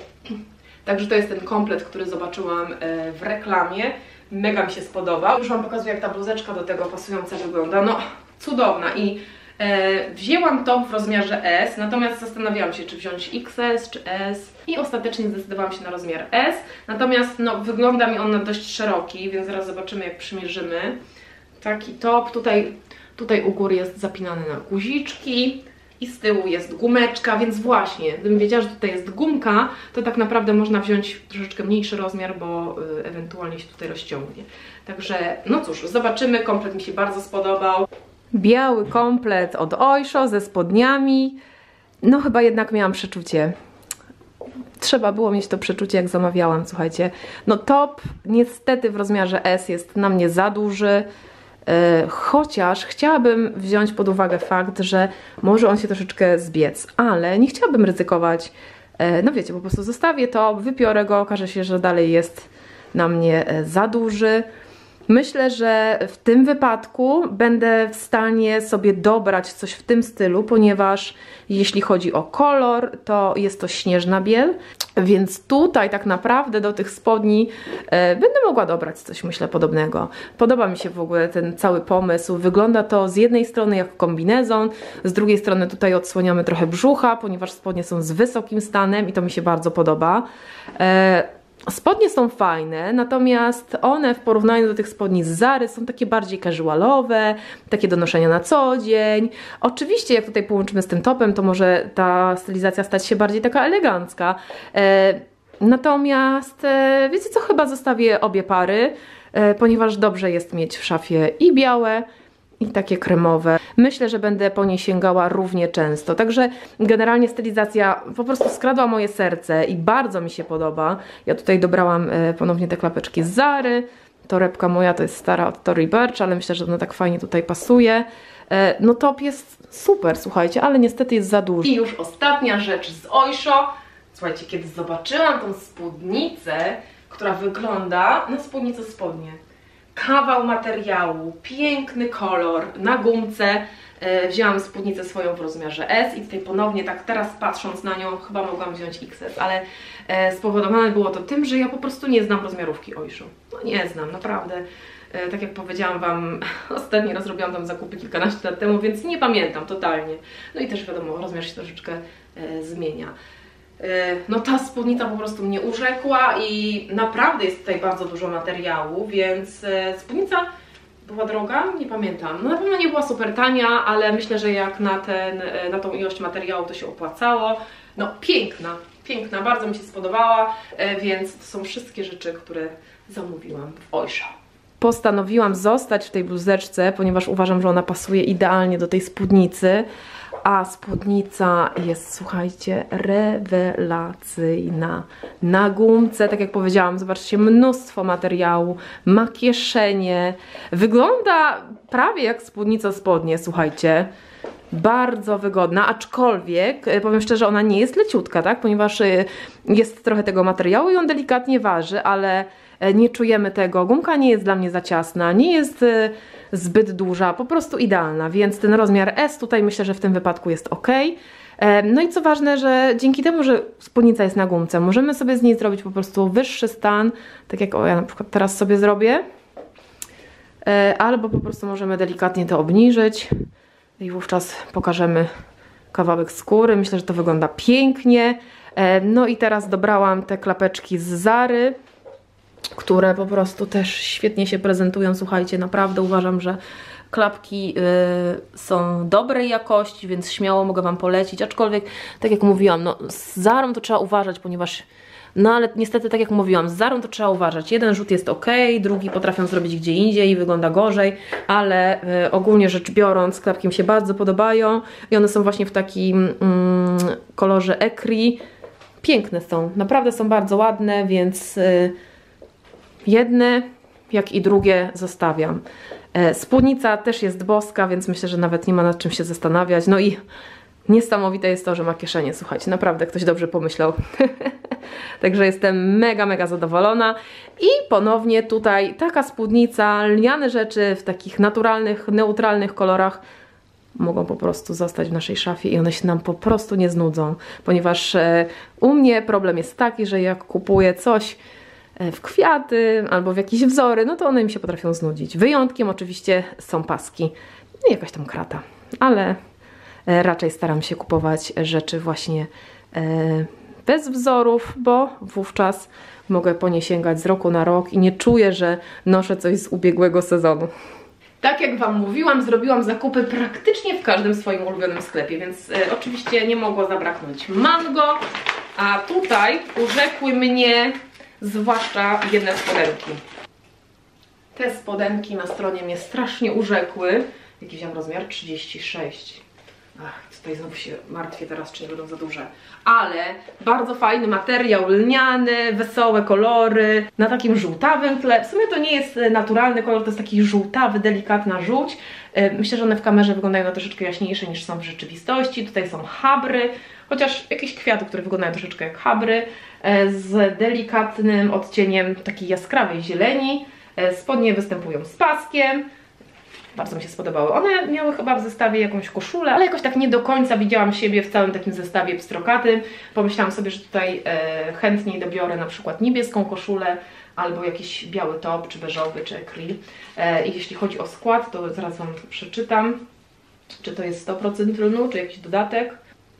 to jest ten komplet, który zobaczyłam w reklamie. Mega mi się spodobał. Już Wam pokazuję, jak ta bluzeczka do tego pasująca wygląda. No, cudowna. I wzięłam to w rozmiarze S, natomiast zastanawiałam się, czy wziąć XS, czy S. I ostatecznie zdecydowałam się na rozmiar S. Natomiast no, wygląda mi on na dość szeroki, więc zaraz zobaczymy, jak przymierzymy. Taki top. Tutaj u góry jest zapinany na guziczki. I z tyłu jest gumeczka, więc właśnie, gdybym wiedziała, że tutaj jest gumka, to tak naprawdę można wziąć troszeczkę mniejszy rozmiar, bo ewentualnie się tutaj rozciągnie. Także, no cóż, zobaczymy, komplet mi się bardzo spodobał. Biały komplet od Oysho ze spodniami. No chyba jednak miałam przeczucie. Trzeba było mieć to przeczucie, jak zamawiałam, słuchajcie. No top niestety w rozmiarze S jest na mnie za duży. Chociaż chciałabym wziąć pod uwagę fakt, że może on się troszeczkę zbiec, ale nie chciałabym ryzykować. No wiecie, po prostu zostawię to, wypiorę go, okaże się, że dalej jest na mnie za duży. Myślę, że w tym wypadku będę w stanie sobie dobrać coś w tym stylu, ponieważ jeśli chodzi o kolor, to jest to śnieżna biel, więc tutaj tak naprawdę do tych spodni będę mogła dobrać coś, myślę, podobnego. Podoba mi się w ogóle ten cały pomysł. Wygląda to z jednej strony jak kombinezon, z drugiej strony tutaj odsłaniamy trochę brzucha, ponieważ spodnie są z wysokim stanem i to mi się bardzo podoba. Spodnie są fajne, natomiast one w porównaniu do tych spodni z Zary są takie bardziej casualowe, takie do noszenia na co dzień. Oczywiście jak tutaj połączymy z tym topem, to może ta stylizacja stać się bardziej taka elegancka. Natomiast wiecie co, chyba zostawię obie pary, ponieważ dobrze jest mieć w szafie i białe, i takie kremowe. Myślę, że będę po niej sięgała równie często. Także generalnie stylizacja po prostu skradła moje serce i bardzo mi się podoba. Ja tutaj dobrałam ponownie te klapeczki z Zary. Torebka moja to jest stara od Tory Burch, ale myślę, że ona tak fajnie tutaj pasuje. No top jest super, słuchajcie, ale niestety jest za duży. I już ostatnia rzecz z Oysho. Słuchajcie, kiedy zobaczyłam tą spódnicę, która wygląda na spódnicę spodnie. Kawał materiału, piękny kolor, na gumce. Wzięłam spódnicę swoją w rozmiarze S i tutaj ponownie tak teraz patrząc na nią chyba mogłam wziąć XS, ale spowodowane było to tym, że ja po prostu nie znam rozmiarówki Oysho. No nie znam, naprawdę. Tak jak powiedziałam Wam, ostatni raz robiłam tam zakupy kilkanaście lat temu, więc nie pamiętam totalnie. No i też wiadomo, rozmiar się troszeczkę zmienia. No ta spódnica po prostu mnie urzekła i naprawdę jest tutaj bardzo dużo materiału, więc spódnica była droga? Nie pamiętam. No na pewno nie była super tania, ale myślę, że jak na tą ilość materiału to się opłacało. No piękna, piękna, bardzo mi się spodobała, więc to są wszystkie rzeczy, które zamówiłam w Oysho. Postanowiłam zostać w tej bluzeczce, ponieważ uważam, że ona pasuje idealnie do tej spódnicy. A spódnica jest, słuchajcie, rewelacyjna. Na gumce, tak jak powiedziałam, zobaczcie, mnóstwo materiału, ma kieszenie. Wygląda prawie jak spódnica spodnie, słuchajcie. Bardzo wygodna, aczkolwiek powiem szczerze, ona nie jest leciutka, tak? Ponieważ jest trochę tego materiału i on delikatnie waży, ale nie czujemy tego. Gumka nie jest dla mnie za ciasna, nie jest zbyt duża, po prostu idealna, więc ten rozmiar S tutaj myślę, że w tym wypadku jest ok. No i co ważne, że dzięki temu, że spódnica jest na gumce, możemy sobie z niej zrobić po prostu wyższy stan, tak jak ja na przykład teraz sobie zrobię, albo po prostu możemy delikatnie to obniżyć i wówczas pokażemy kawałek skóry. Myślę, że to wygląda pięknie. No i teraz dobrałam te klapeczki z Zary. które po prostu też świetnie się prezentują. Słuchajcie, naprawdę uważam, że klapki są dobrej jakości, więc śmiało mogę Wam polecić, aczkolwiek, tak jak mówiłam, no z Zarą to trzeba uważać, ponieważ, no ale niestety, tak jak mówiłam, z Zarą to trzeba uważać. Jeden rzut jest ok, drugi potrafią zrobić gdzie indziej i wygląda gorzej, ale ogólnie rzecz biorąc, klapki mi się bardzo podobają i one są właśnie w takim kolorze ecri. Piękne są, naprawdę są bardzo ładne, więc jedne, jak i drugie zostawiam. Spódnica też jest boska, więc myślę, że nawet nie ma nad czym się zastanawiać. No i niesamowite jest to, że ma kieszenie. Słuchajcie, naprawdę ktoś dobrze pomyślał. Także jestem mega, mega zadowolona. I ponownie tutaj taka spódnica, lniane rzeczy w takich naturalnych, neutralnych kolorach mogą po prostu zostać w naszej szafie i one się nam po prostu nie znudzą. Ponieważ u mnie problem jest taki, że jak kupuję coś w kwiaty albo w jakieś wzory, no to one mi się potrafią znudzić. Wyjątkiem oczywiście są paski i jakaś tam krata, ale raczej staram się kupować rzeczy właśnie bez wzorów, bo wówczas mogę po nie sięgać z roku na rok i nie czuję, że noszę coś z ubiegłego sezonu. Tak jak Wam mówiłam, zrobiłam zakupy praktycznie w każdym swoim ulubionym sklepie, więc oczywiście nie mogło zabraknąć mango, a tutaj urzekły mnie zwłaszcza jedne spodenki. Te spodenki na stronie mnie strasznie urzekły. Jaki wziąłem rozmiar? 36. Ach, tutaj znowu się martwię teraz, czy nie będą za duże. Ale bardzo fajny materiał, lniany, wesołe kolory, na takim żółtawym tle. W sumie to nie jest naturalny kolor, to jest taki żółtawy, delikatna żółć. Myślę, że one w kamerze wyglądają na troszeczkę jaśniejsze niż są w rzeczywistości. Tutaj są habry, chociaż jakieś kwiaty, które wyglądają troszeczkę jak habry, z delikatnym odcieniem takiej jaskrawej zieleni. Spodnie występują z paskiem. Bardzo mi się spodobały. One miały chyba w zestawie jakąś koszulę, ale jakoś tak nie do końca widziałam siebie w całym takim zestawie pstrokatym. Pomyślałam sobie, że tutaj chętniej dobiorę na przykład niebieską koszulę albo jakiś biały top, czy beżowy, czy ecri. I jeśli chodzi o skład, to zaraz Wam przeczytam, czy to jest 100% lnu, czy jakiś dodatek.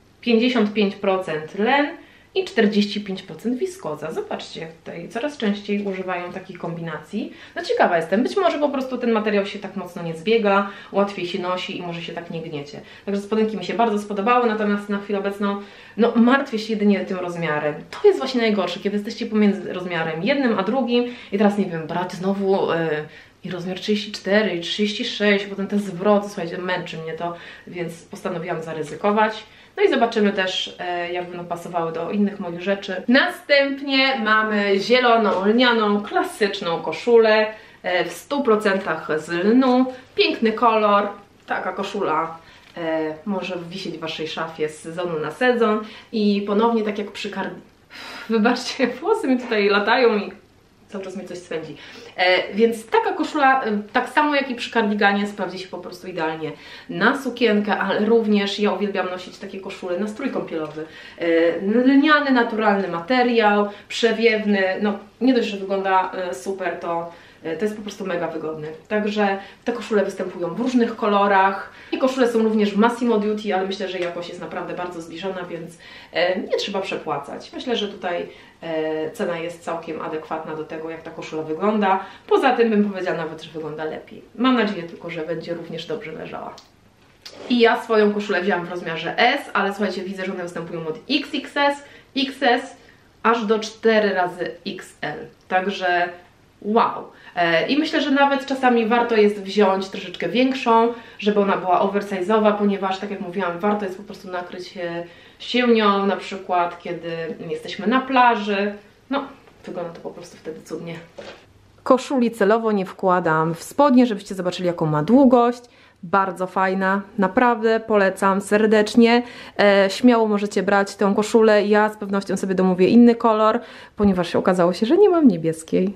55% len i 45% wiskoza. Zobaczcie, jak tutaj coraz częściej używają takich kombinacji. No ciekawa jestem, być może po prostu ten materiał się tak mocno nie zbiega, łatwiej się nosi i może się tak nie gniecie. Także spodenki mi się bardzo spodobały, natomiast na chwilę obecną no martwię się jedynie tym rozmiarem. To jest właśnie najgorsze, kiedy jesteście pomiędzy rozmiarem jednym a drugim i teraz nie wiem, brać znowu i rozmiar 34 i 36, potem te zwroty, słuchajcie, męczy mnie to, więc postanowiłam zaryzykować. No i zobaczymy też, jak będą pasowały do innych moich rzeczy. Następnie mamy zieloną, lnianą, klasyczną koszulę w 100% z lnu. Piękny kolor, taka koszula może wisieć w Waszej szafie z sezonu na sezon. I ponownie tak jak przy Wybaczcie, włosy mi tutaj latają i cały czas mnie coś swędzi. Więc taka koszula, tak samo jak i przy kardiganie, sprawdzi się po prostu idealnie na sukienkę, ale również ja uwielbiam nosić takie koszule na strój kąpielowy. Lniany, naturalny materiał, przewiewny, no nie dość, że wygląda super, to jest po prostu mega wygodny. Także te koszule występują w różnych kolorach i koszule są również w Massimo Duty, ale myślę, że jakość jest naprawdę bardzo zbliżona, więc nie trzeba przepłacać. Myślę, że tutaj cena jest całkiem adekwatna do tego, jak ta koszula wygląda. Poza tym bym powiedziała nawet, że wygląda lepiej. Mam nadzieję tylko, że będzie również dobrze leżała. I ja swoją koszulę wzięłam w rozmiarze S, ale słuchajcie, widzę, że one występują od XXS, XS, aż do 4 razy XL. Także wow! I myślę, że nawet czasami warto jest wziąć troszeczkę większą, żeby ona była oversize'owa, ponieważ, tak jak mówiłam, warto jest po prostu nakryć się nią, na przykład kiedy jesteśmy na plaży. No, wygląda to po prostu wtedy cudnie. Koszuli celowo nie wkładam w spodnie, żebyście zobaczyli, jaką ma długość. Bardzo fajna, naprawdę polecam serdecznie. Śmiało możecie brać tę koszulę. Ja z pewnością sobie domówię inny kolor, ponieważ okazało się, że nie mam niebieskiej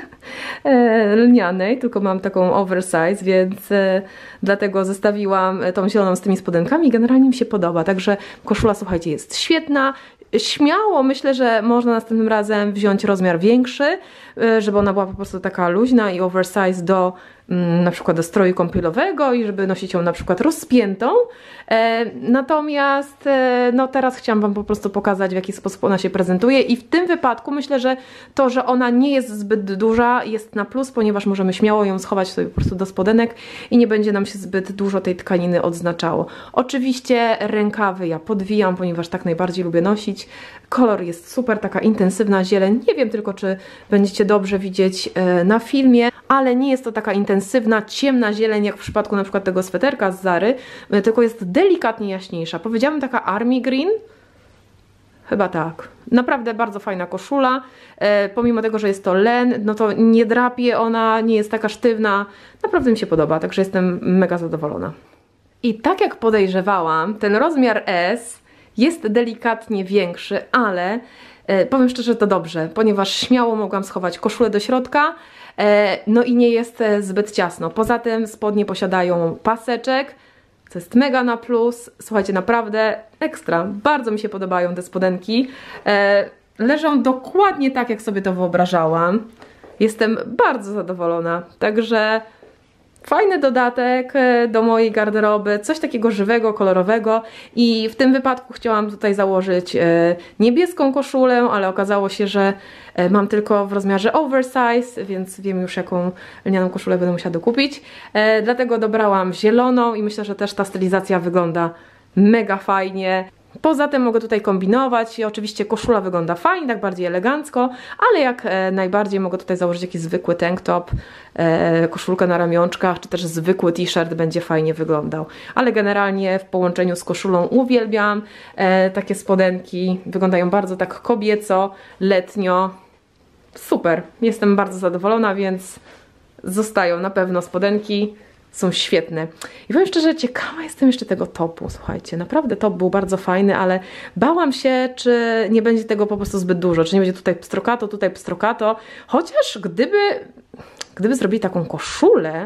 lnianej, tylko mam taką oversize, więc dlatego zestawiłam tą zieloną z tymi spodenkami i generalnie mi się podoba. Także koszula, słuchajcie, jest świetna. Śmiało myślę, że można następnym razem wziąć rozmiar większy, żeby ona była po prostu taka luźna i oversize do na przykład do stroju kąpielowego i żeby nosić ją na przykład rozpiętą. Natomiast no teraz chciałam Wam po prostu pokazać, w jaki sposób ona się prezentuje i w tym wypadku myślę, że to, że ona nie jest zbyt duża, jest na plus, ponieważ możemy śmiało ją schować sobie po prostu do spodenek i nie będzie nam się zbyt dużo tej tkaniny odznaczało. Oczywiście rękawy ja podwijam, ponieważ tak najbardziej lubię nosić. Kolor jest super, taka intensywna zieleń. Nie wiem tylko, czy będziecie dobrze widzieć na filmie, ale nie jest to taka intensywna, ciemna zieleń, jak w przypadku na przykład tego sweterka z Zary, tylko jest delikatnie jaśniejsza. Powiedziałabym taka army green? Chyba tak. Naprawdę bardzo fajna koszula. Pomimo tego, że jest to len, no to nie drapie ona, nie jest taka sztywna. Naprawdę mi się podoba, także jestem mega zadowolona. I tak jak podejrzewałam, ten rozmiar S jest delikatnie większy, ale powiem szczerze, to dobrze, ponieważ śmiało mogłam schować koszulę do środka, no i nie jest zbyt ciasno. Poza tym spodnie posiadają paseczek, co jest mega na plus. Słuchajcie, naprawdę ekstra. Bardzo mi się podobają te spodenki. Leżą dokładnie tak, jak sobie to wyobrażałam. Jestem bardzo zadowolona, także fajny dodatek do mojej garderoby, coś takiego żywego, kolorowego i w tym wypadku chciałam tutaj założyć niebieską koszulę, ale okazało się, że mam tylko w rozmiarze oversize, więc wiem już, jaką lnianą koszulę będę musiała dokupić. Dlatego dobrałam zieloną i myślę, że też ta stylizacja wygląda mega fajnie. Poza tym mogę tutaj kombinować i oczywiście koszula wygląda fajnie, tak bardziej elegancko, ale jak najbardziej mogę tutaj założyć jakiś zwykły tank top, koszulkę na ramionczkach, czy też zwykły t-shirt będzie fajnie wyglądał. Ale generalnie w połączeniu z koszulą uwielbiam takie spodenki, wyglądają bardzo tak kobieco, letnio. Super, jestem bardzo zadowolona, więc zostają na pewno spodenki. Są świetne. I powiem szczerze, ciekawa jestem jeszcze tego topu, słuchajcie. Naprawdę top był bardzo fajny, ale bałam się, czy nie będzie tego po prostu zbyt dużo. Czy nie będzie tutaj pstrokato. Chociaż gdyby zrobili taką koszulę,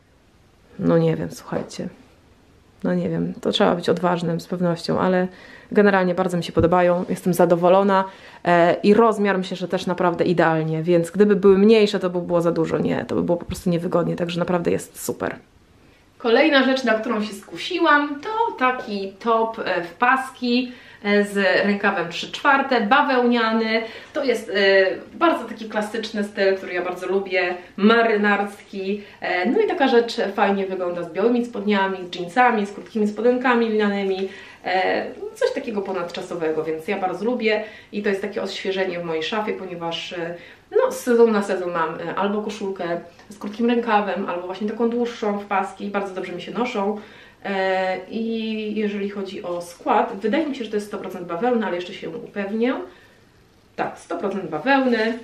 no nie wiem, słuchajcie. No nie wiem, to trzeba być odważnym z pewnością, ale generalnie bardzo mi się podobają. Jestem zadowolona i rozmiar myślę, że też naprawdę idealnie, więc gdyby były mniejsze, to by było za dużo. Nie, to by było po prostu niewygodnie, także naprawdę jest super. Kolejna rzecz, na którą się skusiłam, to taki top w paski z rękawem 3/4, bawełniany. To jest bardzo taki klasyczny styl, który ja bardzo lubię, marynarski. No i taka rzecz fajnie wygląda z białymi spodniami, z jeansami, z krótkimi spodenkami lnianymi. Coś takiego ponadczasowego, więc ja bardzo lubię i to jest takie odświeżenie w mojej szafie, ponieważ no, z sezonu na sezon mam albo koszulkę z krótkim rękawem, albo właśnie taką dłuższą w paski, bardzo dobrze mi się noszą. I jeżeli chodzi o skład, wydaje mi się, że to jest 100% bawełny, ale jeszcze się upewnię. Tak, 100% bawełny.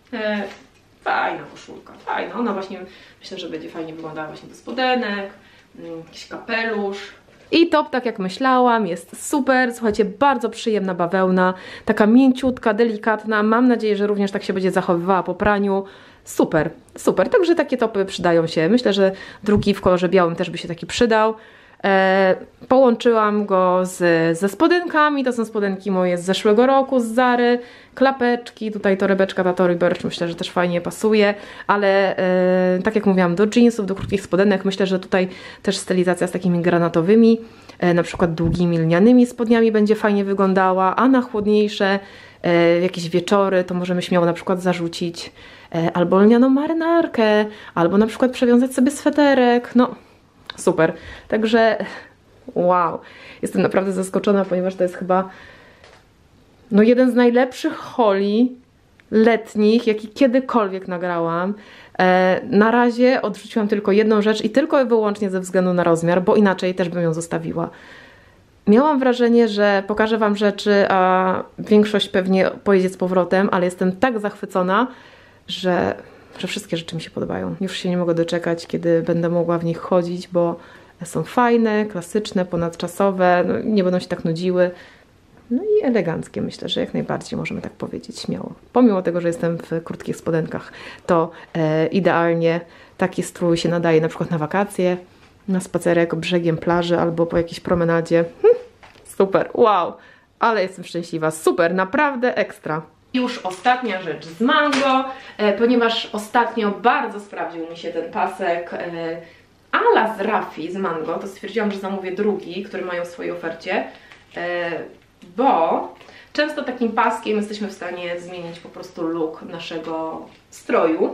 Fajna koszulka, fajna. Ona właśnie, myślę, że będzie fajnie wyglądała właśnie do spodenek, jakiś kapelusz. I top, tak jak myślałam, jest super. Słuchajcie, bardzo przyjemna bawełna, taka mięciutka, delikatna. Mam nadzieję, że również tak się będzie zachowywała po praniu. Super, super. Także takie topy przydają się. Myślę, że drugi w kolorze białym też by się taki przydał. Połączyłam go ze spodenkami, to są spodenki moje z zeszłego roku, z Zary, klapeczki, tutaj torebeczka ta Tory Burch, myślę, że też fajnie pasuje, ale tak jak mówiłam, do jeansów, do krótkich spodenek, myślę, że tutaj też stylizacja z takimi granatowymi, na przykład długimi lnianymi spodniami będzie fajnie wyglądała, a na chłodniejsze jakieś wieczory to możemy śmiało na przykład zarzucić albo lnianą marynarkę, albo na przykład przewiązać sobie sweterek, no super, także wow, jestem naprawdę zaskoczona, ponieważ to jest chyba no jeden z najlepszych holi letnich, jaki kiedykolwiek nagrałam. Na razie odrzuciłam tylko jedną rzecz i tylko i wyłącznie ze względu na rozmiar, bo inaczej też bym ją zostawiła. Miałam wrażenie, że pokażę Wam rzeczy, a większość pewnie pojedzie z powrotem, ale jestem tak zachwycona, że wszystkie rzeczy mi się podobają. Już się nie mogę doczekać, kiedy będę mogła w nich chodzić, bo są fajne, klasyczne, ponadczasowe, no, nie będą się tak nudziły. No i eleganckie, myślę, że jak najbardziej możemy tak powiedzieć śmiało. Pomimo tego, że jestem w krótkich spodenkach, to idealnie taki strój się nadaje na przykład na wakacje, na spacerek brzegiem plaży albo po jakiejś promenadzie. Super, wow, ale jestem szczęśliwa, super, naprawdę ekstra. Już ostatnia rzecz z Mango, ponieważ ostatnio bardzo sprawdził mi się ten pasek ala z Rafi z Mango, to stwierdziłam, że zamówię drugi, który mają w swojej ofercie, bo często takim paskiem jesteśmy w stanie zmienić po prostu look naszego stroju.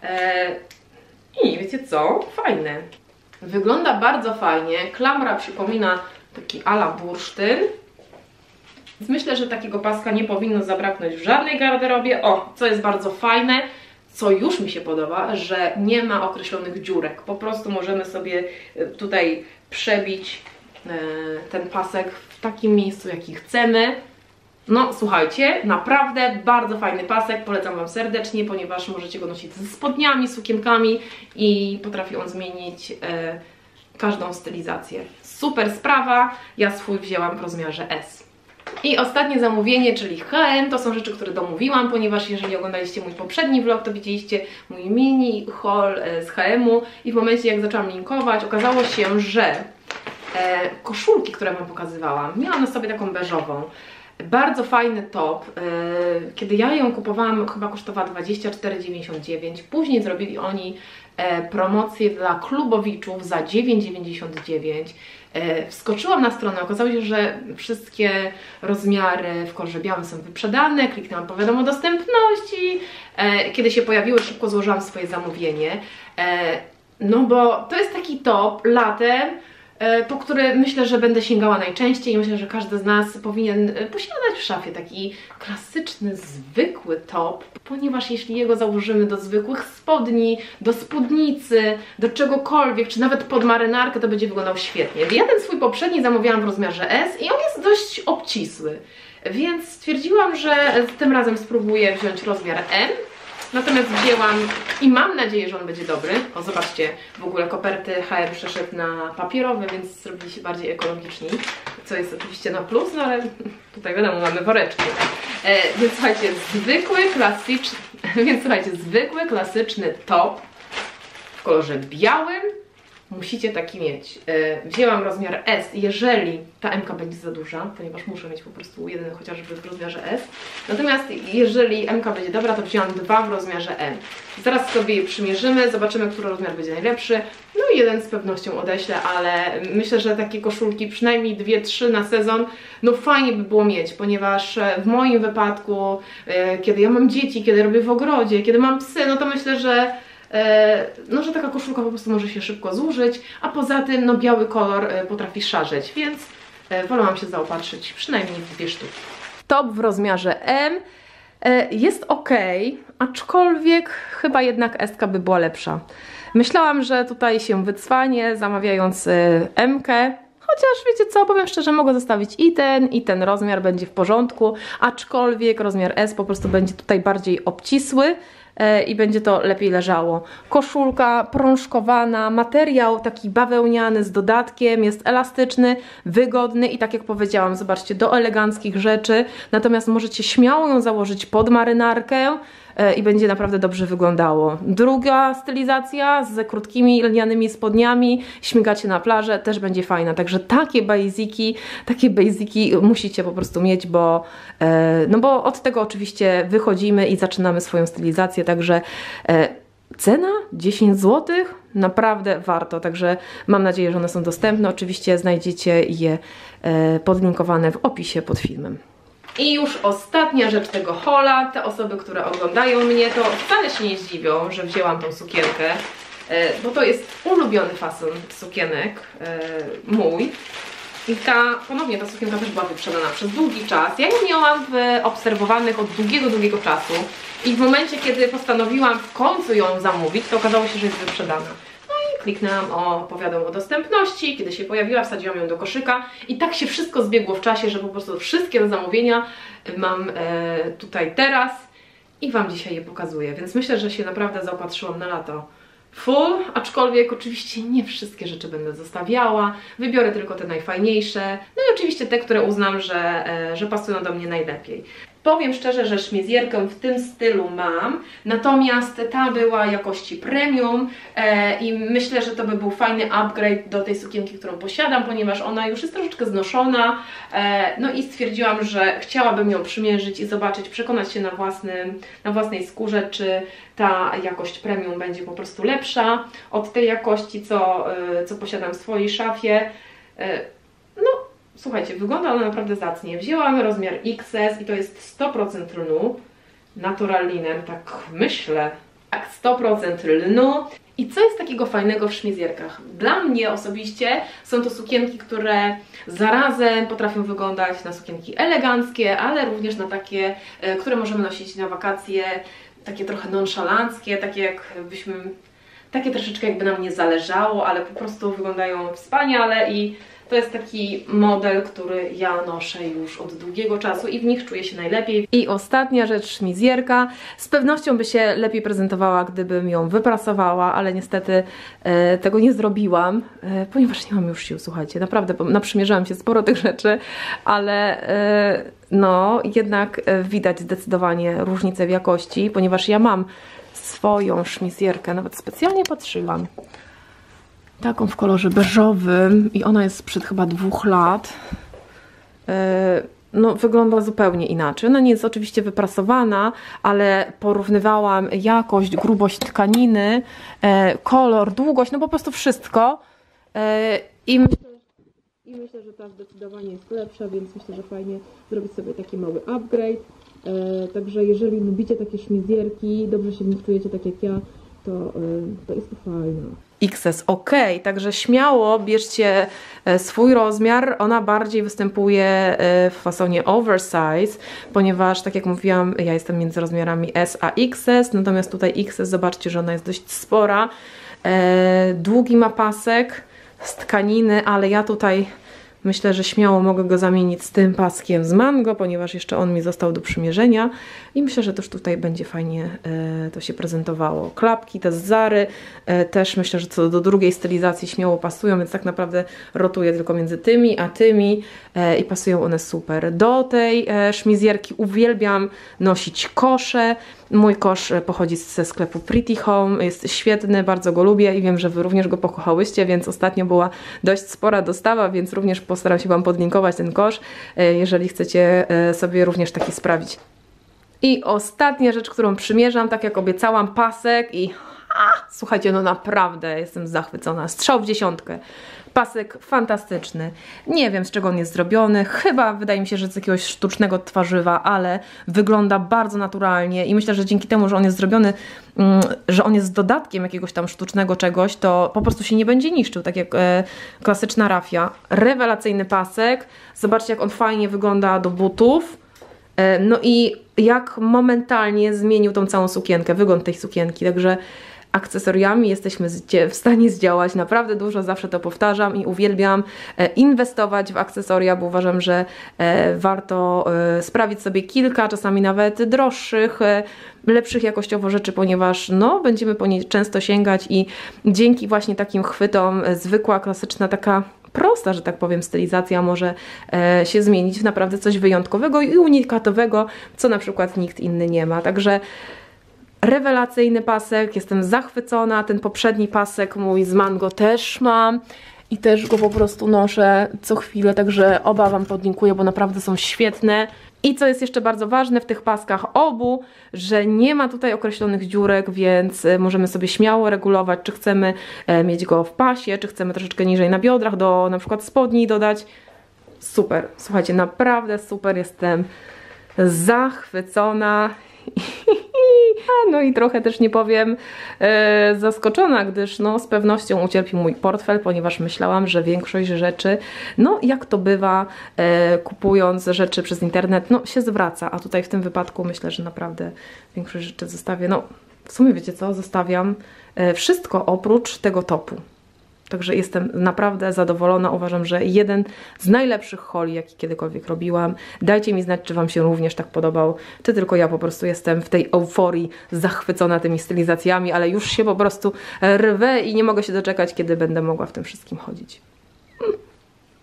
I wiecie co? Fajny. Wygląda bardzo fajnie, klamra przypomina taki ala bursztyn. Więc myślę, że takiego paska nie powinno zabraknąć w żadnej garderobie. O, co jest bardzo fajne, co już mi się podoba, że nie ma określonych dziurek. Po prostu możemy sobie tutaj przebić ten pasek w takim miejscu, jaki chcemy. No słuchajcie, naprawdę bardzo fajny pasek, polecam Wam serdecznie, ponieważ możecie go nosić ze spodniami, sukienkami i potrafi on zmienić każdą stylizację. Super sprawa, ja swój wzięłam w rozmiarze S. I ostatnie zamówienie, czyli H&M, to są rzeczy, które domówiłam, ponieważ jeżeli oglądaliście mój poprzedni vlog, to widzieliście mój mini haul z H&M-u i w momencie, jak zaczęłam linkować, okazało się, że koszulki, które Wam pokazywałam, miałam na sobie taką beżową. Bardzo fajny top. Kiedy ja ją kupowałam, chyba kosztowała 24,99. Później zrobili oni promocję dla klubowiczów za 9,99. Wskoczyłam na stronę, okazało się, że wszystkie rozmiary w kolorze białym są wyprzedane. Kliknęłam po wiadomo dostępności. Kiedy się pojawiły, szybko złożyłam swoje zamówienie. No bo to jest taki top latem, po który myślę, że będę sięgała najczęściej i myślę, że każdy z nas powinien posiadać w szafie taki klasyczny, zwykły top, ponieważ jeśli jego założymy do zwykłych spodni, do spódnicy, do czegokolwiek, czy nawet pod marynarkę, to będzie wyglądał świetnie. Ja ten swój poprzedni zamówiłam w rozmiarze S i on jest dość obcisły, więc stwierdziłam, że tym razem spróbuję wziąć rozmiar M. Natomiast wzięłam i mam nadzieję, że on będzie dobry. O, zobaczcie, w ogóle koperty H&M przeszedł na papierowe, więc zrobili się bardziej ekologiczni, co jest oczywiście na plus, no ale tutaj wiadomo, mamy woreczki. Więc słuchajcie, zwykły, klasyczny top w kolorze białym. Musicie taki mieć. Wzięłam rozmiar S, jeżeli ta MK będzie za duża, ponieważ muszę mieć po prostu jeden chociażby w rozmiarze S. Natomiast jeżeli MK będzie dobra, to wzięłam dwa w rozmiarze M. Zaraz sobie je przymierzymy, zobaczymy, który rozmiar będzie najlepszy. No i jeden z pewnością odeślę, ale myślę, że takie koszulki, przynajmniej 2-3 na sezon, no fajnie by było mieć, ponieważ w moim wypadku, kiedy ja mam dzieci, kiedy robię w ogrodzie, kiedy mam psy, no to myślę, że że taka koszulka po prostu może się szybko zużyć, a poza tym no biały kolor potrafi szarzeć, więc wolałam się zaopatrzyć przynajmniej w 2 sztuki. Top w rozmiarze M jest ok, aczkolwiek chyba jednak S-ka by była lepsza. Myślałam, że tutaj się wycwanie zamawiając M-kę, chociaż wiecie co, powiem szczerze, mogę zostawić i ten rozmiar będzie w porządku, aczkolwiek rozmiar S po prostu będzie tutaj bardziej obcisły i będzie to lepiej leżało. Koszulka prążkowana, materiał taki bawełniany z dodatkiem, jest elastyczny, wygodny i tak jak powiedziałam, zobaczcie, do eleganckich rzeczy, natomiast możecie śmiało ją założyć pod marynarkę i będzie naprawdę dobrze wyglądało. Druga stylizacja z krótkimi lnianymi spodniami, śmigacie na plażę, też będzie fajna, także takie basiki musicie po prostu mieć, bo no bo od tego oczywiście wychodzimy i zaczynamy swoją stylizację, także cena 10 zł, naprawdę warto, także mam nadzieję, że one są dostępne, oczywiście znajdziecie je podlinkowane w opisie pod filmem. I już ostatnia rzecz tego haula, te osoby, które oglądają mnie, to wcale się nie zdziwią, że wzięłam tą sukienkę, bo to jest ulubiony fason sukienek mój. I ponownie ta sukienka też była wyprzedana przez długi czas. Ja ją miałam obserwowanych od długiego czasu i w momencie, kiedy postanowiłam w końcu ją zamówić, to okazało się, że jest wyprzedana. Kliknęłam o dostępności, kiedy się pojawiła, wsadziłam ją do koszyka i tak się wszystko zbiegło w czasie, że po prostu wszystkie zamówienia mam tutaj teraz i Wam dzisiaj je pokazuję, więc myślę, że się naprawdę zaopatrzyłam na lato full, aczkolwiek oczywiście nie wszystkie rzeczy będę zostawiała, wybiorę tylko te najfajniejsze, no i oczywiście te, które uznam, że pasują do mnie najlepiej. Powiem szczerze, że szmiezierkę w tym stylu mam, natomiast ta była jakości premium i myślę, że to by był fajny upgrade do tej sukienki, którą posiadam, ponieważ ona już jest troszeczkę znoszona, no i stwierdziłam, że chciałabym ją przymierzyć i zobaczyć, przekonać się na własnej skórze, czy ta jakość premium będzie po prostu lepsza od tej jakości, co posiadam w swojej szafie. No, słuchajcie, wygląda ona naprawdę zacnie. Wzięłam rozmiar XS i to jest 100% lnu, natural linen, tak myślę, tak 100% lnu. I co jest takiego fajnego w szmiezierkach? Dla mnie osobiście są to sukienki, które zarazem potrafią wyglądać na sukienki eleganckie, ale również na takie, które możemy nosić na wakacje, takie trochę nonszalanckie, takie troszeczkę jakby nam nie zależało, ale po prostu wyglądają wspaniale i to jest taki model, który ja noszę już od długiego czasu i w nich czuję się najlepiej. I ostatnia rzecz, szmizjerka. Z pewnością by się lepiej prezentowała, gdybym ją wyprasowała, ale niestety tego nie zrobiłam, ponieważ nie mam już sił, słuchajcie, naprawdę naprzymierzałam się sporo tych rzeczy, ale no jednak widać zdecydowanie różnicę w jakości, ponieważ ja mam swoją szmizjerkę, nawet specjalnie patrzyłam, taką w kolorze beżowym i ona jest sprzed chyba 2 lat. No, wygląda zupełnie inaczej. Ona nie jest oczywiście wyprasowana, ale porównywałam jakość, grubość tkaniny, kolor, długość, no po prostu wszystko. I myślę, że ta zdecydowanie jest lepsza, więc myślę, że fajnie zrobić sobie taki mały upgrade. Także jeżeli lubicie takie szmizjerki, dobrze się w nich czujecie tak jak ja, to jest to fajne. XS ok, także śmiało bierzcie swój rozmiar. Ona bardziej występuje w fasonie oversize, ponieważ tak jak mówiłam, ja jestem między rozmiarami S a XS, natomiast tutaj XS, zobaczcie, że ona jest dość spora. Długi ma pasek z tkaniny, ale ja tutaj myślę, że śmiało mogę go zamienić z tym paskiem z Mango, ponieważ jeszcze on mi został do przymierzenia i myślę, że też tutaj będzie fajnie to się prezentowało. Klapki te z Zary też myślę, że co do drugiej stylizacji śmiało pasują, więc tak naprawdę rotuję tylko między tymi a tymi i pasują one super. Do tej szmizjerki uwielbiam nosić kosze. Mój kosz pochodzi ze sklepu Pretty Home, jest świetny, bardzo go lubię i wiem, że Wy również go pokochałyście, więc ostatnio była dość spora dostawa, więc również postaram się Wam podlinkować ten kosz, jeżeli chcecie sobie również taki sprawić. I ostatnia rzecz, którą przymierzam, tak jak obiecałam, pasek i słuchajcie, no naprawdę jestem zachwycona. Strzał w dziesiątkę. Pasek fantastyczny. Nie wiem, z czego on jest zrobiony. Chyba wydaje mi się, że z jakiegoś sztucznego twarzywa, ale wygląda bardzo naturalnie i myślę, że dzięki temu, że on jest zrobiony, że on jest dodatkiem jakiegoś tam sztucznego czegoś, to po prostu się nie będzie niszczył, tak jak klasyczna rafia. Rewelacyjny pasek. Zobaczcie, jak on fajnie wygląda do butów. No i jak momentalnie zmienił tą całą sukienkę, wygląd tej sukienki, także akcesoriami jesteśmy w stanie zdziałać naprawdę dużo, zawsze to powtarzam i uwielbiam inwestować w akcesoria, bo uważam, że warto sprawić sobie kilka, czasami nawet droższych, lepszych jakościowo rzeczy, ponieważ no, będziemy po nie często sięgać i dzięki właśnie takim chwytom zwykła, klasyczna, taka prosta, że tak powiem, stylizacja może się zmienić w naprawdę coś wyjątkowego i unikatowego, co na przykład nikt inny nie ma. Także rewelacyjny pasek, jestem zachwycona. Ten poprzedni pasek mój z Mango też mam i też go po prostu noszę co chwilę, także oba Wam podlinkuję, bo naprawdę są świetne. I co jest jeszcze bardzo ważne w tych paskach obu, że nie ma tutaj określonych dziurek, więc możemy sobie śmiało regulować, czy chcemy mieć go w pasie, czy chcemy troszeczkę niżej na biodrach, do na przykład spodni dodać. Super, słuchajcie, naprawdę super, jestem zachwycona. No i trochę też nie powiem zaskoczona, gdyż no, z pewnością ucierpił mój portfel, ponieważ myślałam, że większość rzeczy, no jak to bywa, kupując rzeczy przez internet, no się zwraca, a tutaj w tym wypadku myślę, że naprawdę większość rzeczy zostawię, no w sumie wiecie co, zostawiam wszystko oprócz tego topu. Także jestem naprawdę zadowolona. Uważam, że jeden z najlepszych holi, jaki kiedykolwiek robiłam. Dajcie mi znać, czy Wam się również tak podobał, czy tylko ja po prostu jestem w tej euforii zachwycona tymi stylizacjami, ale już się po prostu rwę i nie mogę się doczekać, kiedy będę mogła w tym wszystkim chodzić.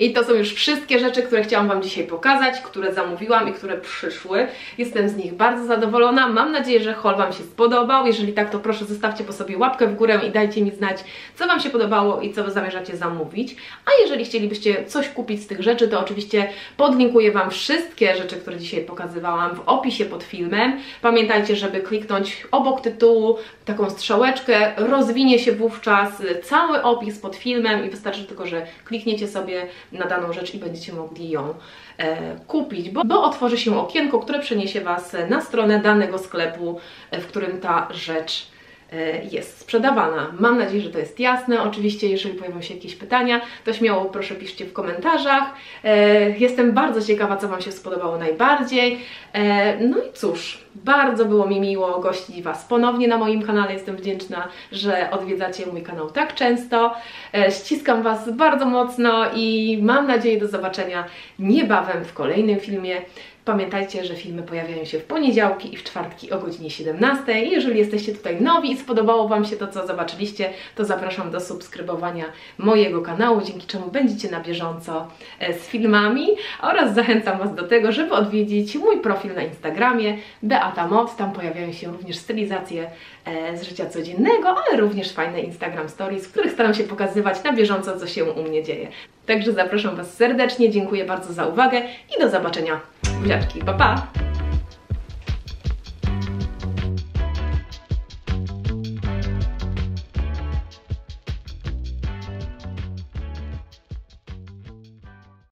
I to są już wszystkie rzeczy, które chciałam Wam dzisiaj pokazać, które zamówiłam i które przyszły. Jestem z nich bardzo zadowolona. Mam nadzieję, że haul Wam się spodobał. Jeżeli tak, to proszę zostawcie po sobie łapkę w górę i dajcie mi znać, co Wam się podobało i co Wy zamierzacie zamówić. A jeżeli chcielibyście coś kupić z tych rzeczy, to oczywiście podlinkuję Wam wszystkie rzeczy, które dzisiaj pokazywałam w opisie pod filmem. Pamiętajcie, żeby kliknąć obok tytułu taką strzałeczkę. Rozwinie się wówczas cały opis pod filmem i wystarczy tylko, że klikniecie sobie na daną rzecz i będziecie mogli ją kupić, bo otworzy się okienko, które przeniesie Was na stronę danego sklepu, w którym ta rzecz jest sprzedawana. Mam nadzieję, że to jest jasne. Oczywiście, jeżeli pojawią się jakieś pytania, to śmiało proszę piszcie w komentarzach. Jestem bardzo ciekawa, co Wam się spodobało najbardziej. No i cóż, bardzo było mi miło gościć Was ponownie na moim kanale. Jestem wdzięczna, że odwiedzacie mój kanał tak często. Ściskam Was bardzo mocno i mam nadzieję do zobaczenia niebawem w kolejnym filmie. Pamiętajcie, że filmy pojawiają się w poniedziałki i w czwartki o godzinie 17. Jeżeli jesteście tutaj nowi i spodobało Wam się to, co zobaczyliście, to zapraszam do subskrybowania mojego kanału, dzięki czemu będziecie na bieżąco z filmami oraz zachęcam Was do tego, żeby odwiedzić mój profil na Instagramie Beata Mod. Tam pojawiają się również stylizacje z życia codziennego, ale również fajne Instagram Stories, w których staram się pokazywać na bieżąco, co się u mnie dzieje. Także zapraszam Was serdecznie, dziękuję bardzo za uwagę i do zobaczenia. Buziaczki, pa pa!